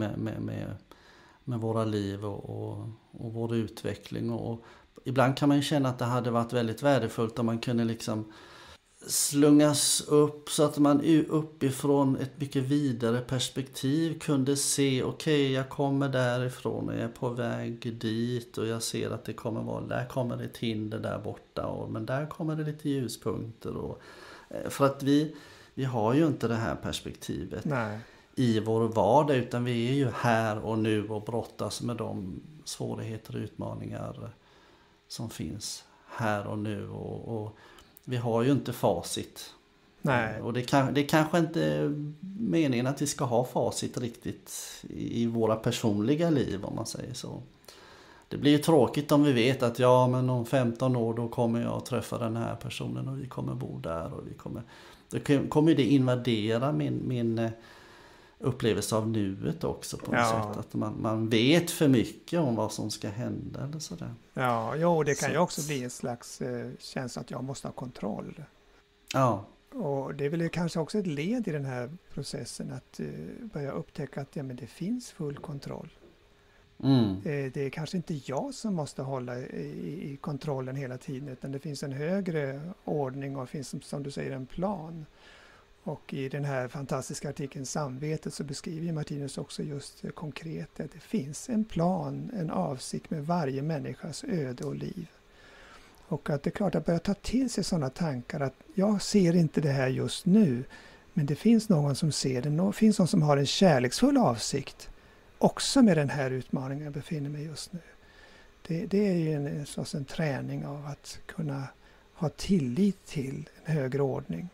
med våra liv och vår utveckling. Och ibland kan man ju känna att det hade varit väldigt värdefullt om man kunde liksom slungas upp så att man uppifrån ett mycket vidare perspektiv kunde se, okej, jag kommer därifrån och jag är på väg dit, och jag ser att det kommer vara, där kommer ett hinder där borta, men där kommer det lite ljuspunkter. För att vi har ju inte det här perspektivet. Nej. I vår vardag, utan vi är ju här och nu och brottas med de svårigheter och utmaningar som finns här och nu, och vi har ju inte facit. Nej. Och det är kanske inte meningen att vi ska ha facit riktigt i våra personliga liv, om man säger så. Det blir ju tråkigt om vi vet att men om 15 år då kommer jag att träffa den här personen och vi kommer bo där, och då kommer det invadera min upplevelse av nuet också på något sätt. Att man vet för mycket om vad som ska hända eller sådär. Ja, det kan ju också bli en slags känsla att jag måste ha kontroll. Ja. Och det är väl kanske också ett led i den här processen att börja upptäcka att men det finns full kontroll. Mm. Det är kanske inte jag som måste hålla i kontrollen hela tiden, utan det finns en högre ordning och finns, som du säger, en plan. Och i den här fantastiska artikeln Samvetet så beskriver Martinus också just konkret att det finns en plan, en avsikt med varje människas öde och liv. Och att det är klart att börja ta till sig sådana tankar att jag ser inte det här just nu, men det finns någon som ser det, det finns någon som har en kärleksfull avsikt också med den här utmaningen jag befinner mig just nu. Det är ju en träning av att kunna ha tillit till en högre ordning.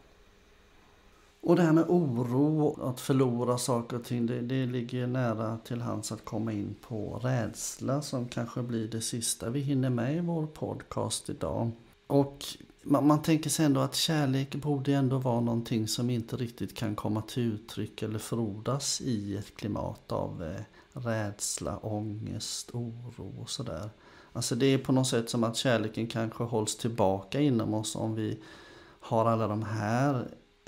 Och det här med oro, att förlora saker och ting, det ligger nära till hands att komma in på rädsla, som kanske blir det sista vi hinner med i vår podcast idag. Och man tänker sig ändå att kärlek borde ändå vara någonting som inte riktigt kan komma till uttryck eller frodas i ett klimat av rädsla, ångest, oro och sådär. Alltså det är på något sätt som att kärleken kanske hålls tillbaka inom oss om vi har alla de här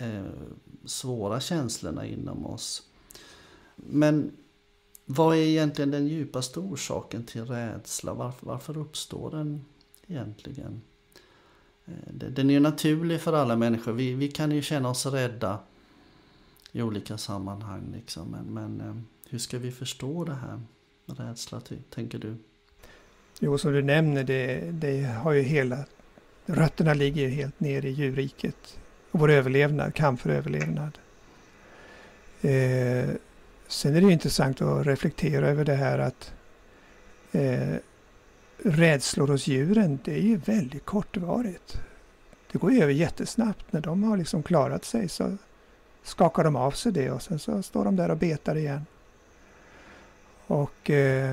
svåra känslorna inom oss. Men vad är egentligen den djupaste orsaken till rädsla? Varför uppstår den egentligen? Den är ju naturlig för alla människor. Vi kan ju känna oss rädda i olika sammanhang liksom. Men hur ska vi förstå det här med rädsla, tänker du? Jo, som du nämner, det har ju rötterna ligger helt ner i djurriket. Och vår överlevnad, kamp för överlevnad. Sen är det ju intressant att reflektera över det här att rädslor hos djuren, det är ju väldigt kortvarigt. Det går ju över jättesnabbt. När de har liksom klarat sig så skakar de av sig det och sen så står de där och betar igen. Och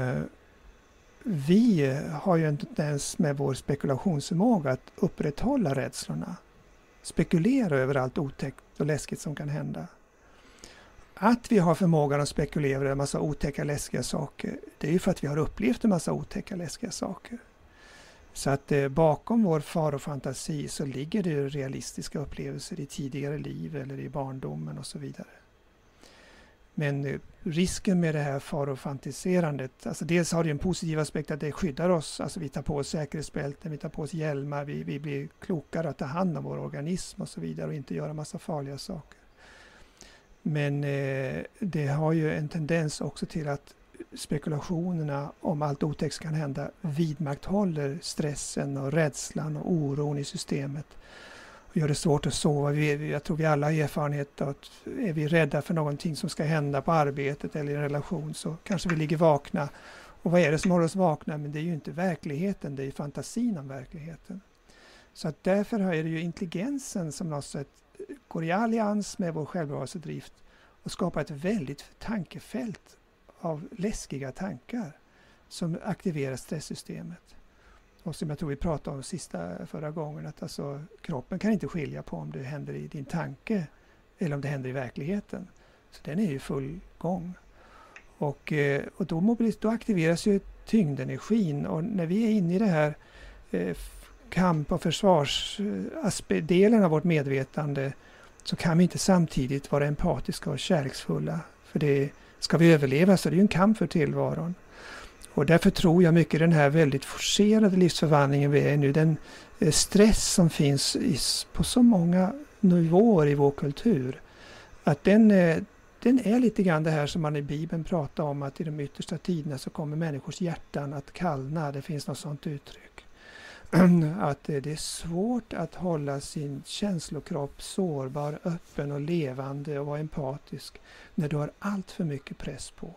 vi har ju inte ens med vår spekulationsförmåga att upprätthålla rädslorna. Spekulera över allt otäckt och läskigt som kan hända. Att vi har förmågan att spekulera över en massa otäcka läskiga saker, det är ju för att vi har upplevt en massa otäcka läskiga saker. Så att bakom vår farofantasi så ligger det realistiska upplevelser i tidigare liv eller i barndomen och så vidare. Men risken med det här farofantiserandet, alltså dels har det en positiv aspekt att det skyddar oss, alltså vi tar på oss säkerhetsbälten, vi tar på oss hjälmar, vi blir klokare att ta hand om vår organism och så vidare och inte göra massa farliga saker. Men det har ju en tendens också till att spekulationerna om allt otäckt kan hända vidmakthåller stressen och rädslan och oron i systemet. Och gör det svårt att sova. Jag tror vi alla har erfarenhet av att är vi rädda för någonting som ska hända på arbetet eller i en relation så kanske vi ligger vakna. Och vad är det som håller oss vakna? Men det är ju inte verkligheten, det är ju fantasin om verkligheten. Så att därför är det ju intelligensen som något sätt går i allians med vår självbevarelsedrift och skapar ett väldigt tankefält av läskiga tankar som aktiverar stresssystemet. Och som jag tror vi pratade om förra gången, att alltså, kroppen kan inte skilja på om det händer i din tanke eller om det händer i verkligheten. Så den är ju full gång. Och då aktiveras ju tyngdenergin, och när vi är inne i det här kamp- och försvarsdelen av vårt medvetande så kan vi inte samtidigt vara empatiska och kärleksfulla. För det ska vi överleva så det är ju en kamp för tillvaron. Och därför tror jag mycket den här väldigt forcerade livsförvandlingen vi är nu, den stress som finns på så många nivåer i vår kultur, att den är lite grann det här som man i Bibeln pratar om, att i de yttersta tiderna så kommer människors hjärtan att kallna. Det finns något sådant uttryck. Att det är svårt att hålla sin känslokropp sårbar, öppen och levande och vara empatisk när du har allt för mycket press på.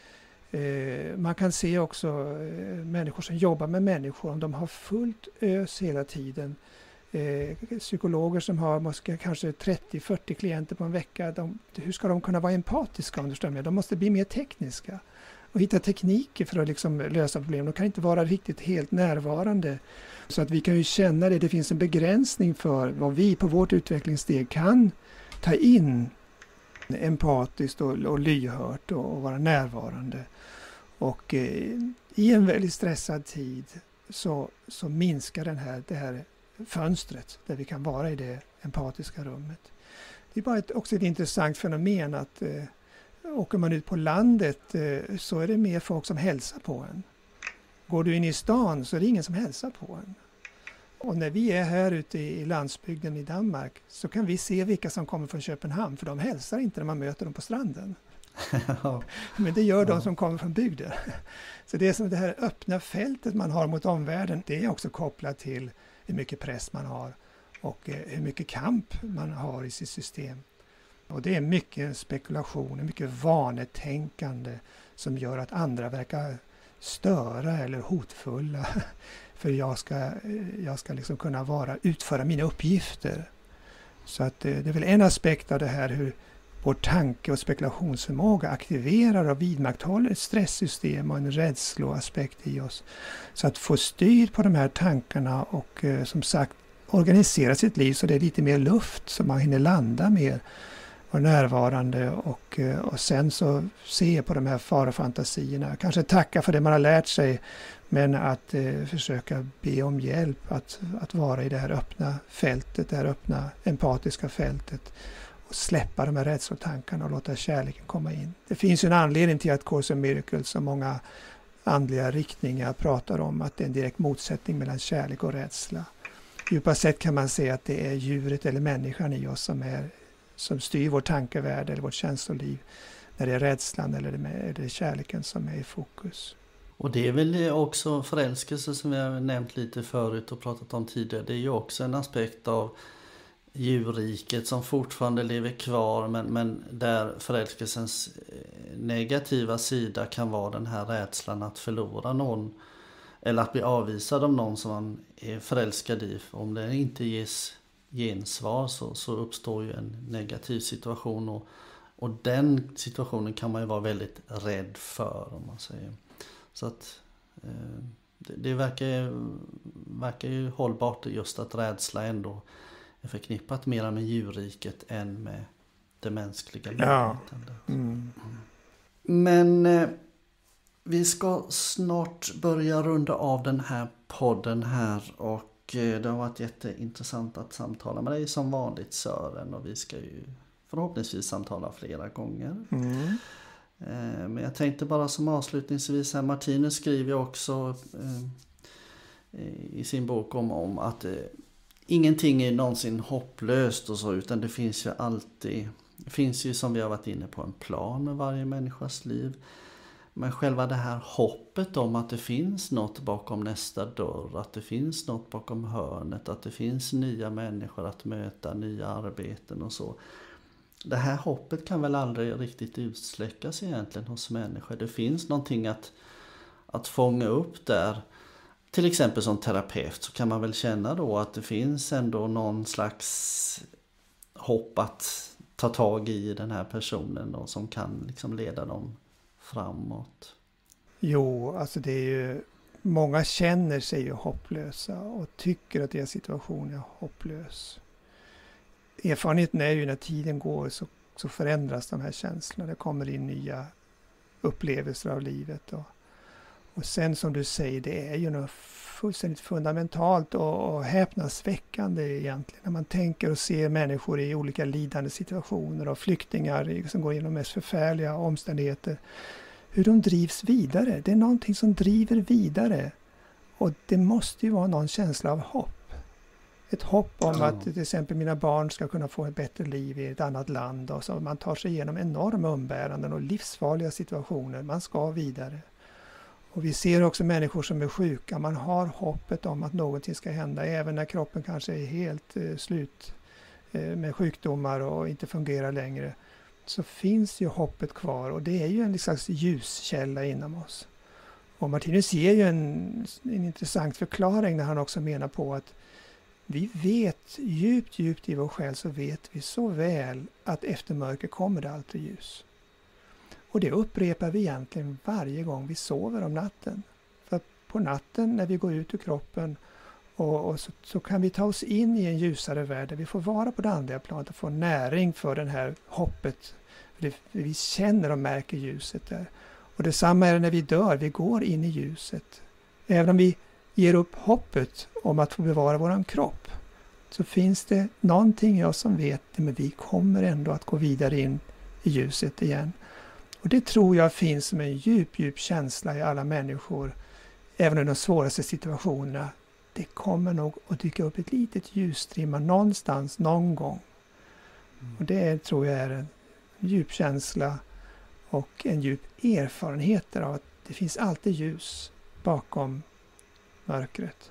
Man kan se också människor som jobbar med människor, om de har fullt ös hela tiden. Psykologer som har kanske 30-40 klienter på en vecka, hur ska de kunna vara empatiska? De måste bli mer tekniska och hitta tekniker för att liksom lösa problem. De kan inte vara riktigt helt närvarande. Så att vi kan ju känna det finns en begränsning för vad vi på vårt utvecklingssteg kan ta in empatiskt och lyhört och vara närvarande. Och i en väldigt stressad tid så minskar det här fönstret där vi kan vara i det empatiska rummet. Det är bara också ett intressant fenomen att åker man ut på landet så är det mer folk som hälsar på en. Går du in i stan så är det ingen som hälsar på en. Och när vi är här ute i landsbygden i Danmark så kan vi se vilka som kommer från Köpenhamn, för de hälsar inte när man möter dem på stranden. Men det gör de som kommer från bygden. Så det är som det här öppna fältet man har mot omvärlden, det är också kopplat till hur mycket press man har och hur mycket kamp man har i sitt system. Och det är mycket spekulation, mycket vanetänkande som gör att andra verkar störa eller hotfulla. För jag ska liksom kunna utföra mina uppgifter. Så att det är väl en aspekt av det här, hur vår tanke- och spekulationsförmåga aktiverar och vidmakthåller ett stresssystem och en rädsloaspekt i oss. Så att få styr på de här tankarna och som sagt organisera sitt liv så det är lite mer luft, så man hinner landa mer och närvarande och sen så se på de här farofantasierna. Kanske tacka för det man har lärt sig, men att försöka be om hjälp att vara i det här öppna fältet, det här öppna empatiska fältet och släppa de här rädslotankarna och låta kärleken komma in. Det finns ju en anledning till att Course in Miracles och många andliga riktningar pratar om att det är en direkt motsättning mellan kärlek och rädsla. Djupast sett kan man säga att det är djuret eller människan i oss som styr vår tankevärld eller vårt känsloliv, när det är rädslan eller det är kärleken som är i fokus. Och det är väl också förälskelse som vi har nämnt lite förut och pratat om tidigare. Det är ju också en aspekt av djurriket som fortfarande lever kvar, men där förälskelsens negativa sida kan vara den här rädslan att förlora någon eller att bli avvisad av någon som man är förälskad i. Om det inte ges gensvar så uppstår ju en negativ situation, och den situationen kan man ju vara väldigt rädd för, om man säger. Så att det verkar ju hållbart just att rädsla ändå är förknippat mer med djurriket än med det mänskliga medvetandet. Ja. Mm. Men vi ska snart börja runda av den här podden här, och det har varit jätteintressant att samtala med dig som vanligt, Sören, och vi ska ju förhoppningsvis samtala flera gånger. Men jag tänkte bara som avslutningsvis här, Martinus skriver också i sin bok om att ingenting är någonsin hopplöst och så, utan det finns ju alltid, det finns ju som vi har varit inne på en plan med varje människas liv. Men själva det här hoppet om att det finns något bakom nästa dörr, att det finns något bakom hörnet, att det finns nya människor att möta, nya arbeten och så. Det här hoppet kan väl aldrig riktigt utsläckas egentligen hos människor. Det finns någonting att fånga upp där. Till exempel som terapeut så kan man väl känna då att det finns ändå någon slags hopp att ta tag i den här personen då, som kan liksom leda dem framåt. Jo, alltså det är ju, många känner sig ju hopplösa och tycker att deras situation är hopplös. Erfarenheten är ju när tiden går så förändras de här känslorna. Det kommer in nya upplevelser av livet. Och sen som du säger, det är ju något fullständigt fundamentalt och häpnadsväckande egentligen. När man tänker och ser människor i olika lidande situationer och flyktingar som går igenom mest förfärliga omständigheter. Hur de drivs vidare. Det är någonting som driver vidare. Och det måste ju vara någon känsla av hopp. Ett hopp om att till exempel mina barn ska kunna få ett bättre liv i ett annat land. Och så man tar sig igenom enorma umbäranden och livsfarliga situationer. Man ska vidare. Och vi ser också människor som är sjuka. Man har hoppet om att någonting ska hända. Även när kroppen kanske är helt slut med sjukdomar och inte fungerar längre. Så finns ju hoppet kvar. Och det är ju en slags ljuskälla inom oss. Och Martinus ger ju en intressant förklaring när han också menar på att vi vet djupt i vår själ, så vet vi så väl att efter mörker kommer det alltid ljus. Och det upprepar vi egentligen varje gång vi sover om natten. För att på natten när vi går ut ur kroppen så kan vi ta oss in i en ljusare värld där vi får vara på det andliga planet och få näring för det här hoppet. Vi känner och märker ljuset där. Och detsamma är det när vi dör, vi går in i ljuset. Även om vi ger upp hoppet om att få bevara våran kropp, så finns det någonting i oss som vet det, men vi kommer ändå att gå vidare in i ljuset igen. Och det tror jag finns som en djup känsla i alla människor, även i de svåraste situationerna. Det kommer nog att dyka upp ett litet ljusstrimma någonstans, någon gång. Och det tror jag är en djup känsla och en djup erfarenhet av att det finns alltid ljus bakom mörkret.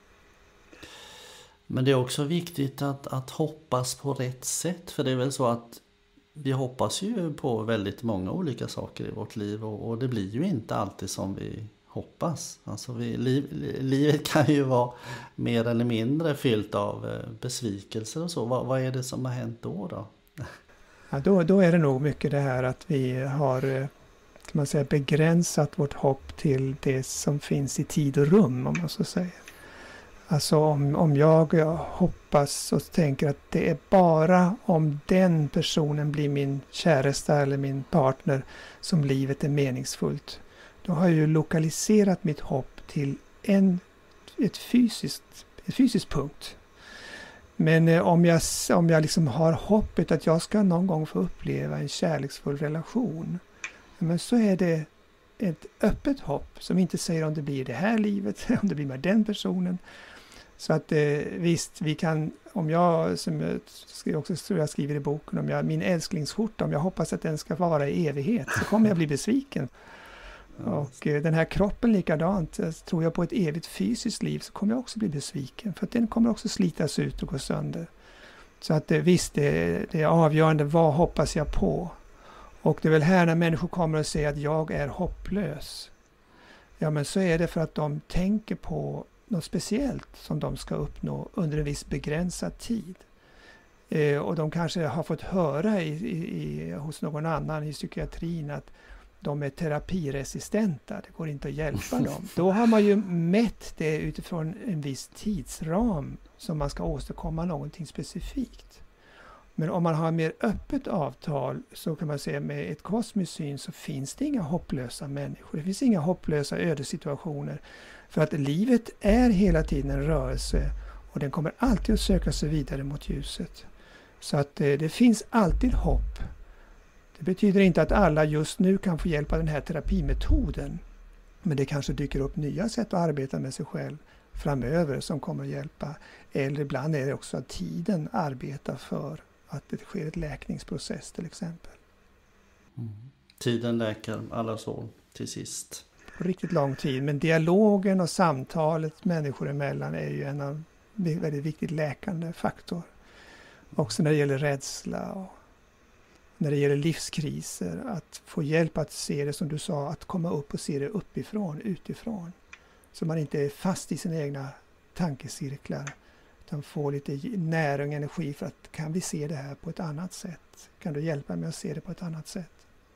Men det är också viktigt att hoppas på rätt sätt. För det är väl så att vi hoppas ju på väldigt många olika saker i vårt liv. Och det blir ju inte alltid som vi hoppas. Alltså livet kan ju vara mer eller mindre fyllt av besvikelser och så. Vad är det som har hänt då? Ja, då är det nog mycket det här att vi har, kan man säga, begränsat vårt hopp till det som finns i tid och rum, om man så säger. Alltså om jag hoppas och tänker att det är bara om den personen blir min käresta eller min partner som livet är meningsfullt. Då har jag ju lokaliserat mitt hopp till ett fysiskt punkt. Men om jag liksom har hoppet att jag ska någon gång få uppleva en kärleksfull relation, men så är det ett öppet hopp som inte säger om det blir det här livet, om det blir med den personen. Så att visst, vi kan, om jag, som jag skriver i boken, min älsklingsskjorta, om jag hoppas att den ska vara i evighet, så kommer jag bli besviken. Och den här kroppen likadant, tror jag på ett evigt fysiskt liv, så kommer jag också bli besviken. För att den kommer också slitas ut och gå sönder. Så att visst, det är avgörande, vad hoppas jag på? Och det är väl här när människor kommer och säger att jag är hopplös. Ja, men så är det för att de tänker på något speciellt som de ska uppnå under en viss begränsad tid. Och de kanske har fått höra hos någon annan i psykiatrin att de är terapiresistenta, det går inte att hjälpa dem. Då har man ju mätt det utifrån en viss tidsram som man ska åstadkomma någonting specifikt. Men om man har mer öppet avtal, så kan man säga med ett kosmiskt syn, så finns det inga hopplösa människor. Det finns inga hopplösa ödessituationer. För att livet är hela tiden en rörelse och den kommer alltid att söka sig vidare mot ljuset. Så att det finns alltid hopp. Det betyder inte att alla just nu kan få hjälp av den här terapimetoden. Men det kanske dyker upp nya sätt att arbeta med sig själv framöver som kommer att hjälpa. Eller ibland är det också att tiden arbetar för att det sker ett läkningsprocess till exempel. Tiden läker alla sår till sist. Riktigt lång tid, men dialogen och samtalet människor emellan är ju en väldigt viktig läkande faktor. Också när det gäller rädsla och när det gäller livskriser, att få hjälp att se det som du sa, att komma upp och se det uppifrån, utifrån. Så man inte är fast i sina egna tankecirklar utan får lite näring och energi för att kan vi se det här på ett annat sätt? Kan du hjälpa mig att se det på ett annat sätt?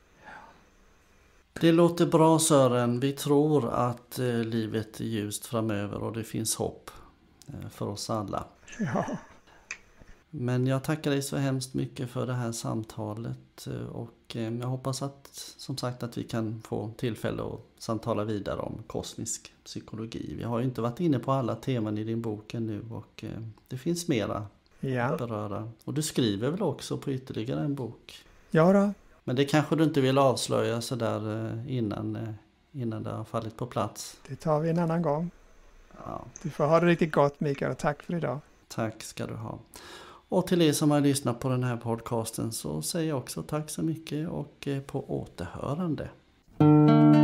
Det låter bra Sören. Vi tror att livet är ljust framöver och det finns hopp för oss alla. Ja. Men jag tackar dig så hemskt mycket för det här samtalet och jag hoppas att, som sagt, att vi kan få tillfälle att samtala vidare om kosmisk psykologi. Vi har ju inte varit inne på alla teman i din bok nu och det finns mera att beröra. Och du skriver väl också på ytterligare en bok? Ja då. Men det kanske du inte vill avslöja så där innan det har fallit på plats. Det tar vi en annan gång. Ja. Du får ha det riktigt gott Mikael och tack för idag. Tack ska du ha. Och till er som har lyssnat på den här podcasten så säger jag också tack så mycket och på återhörande.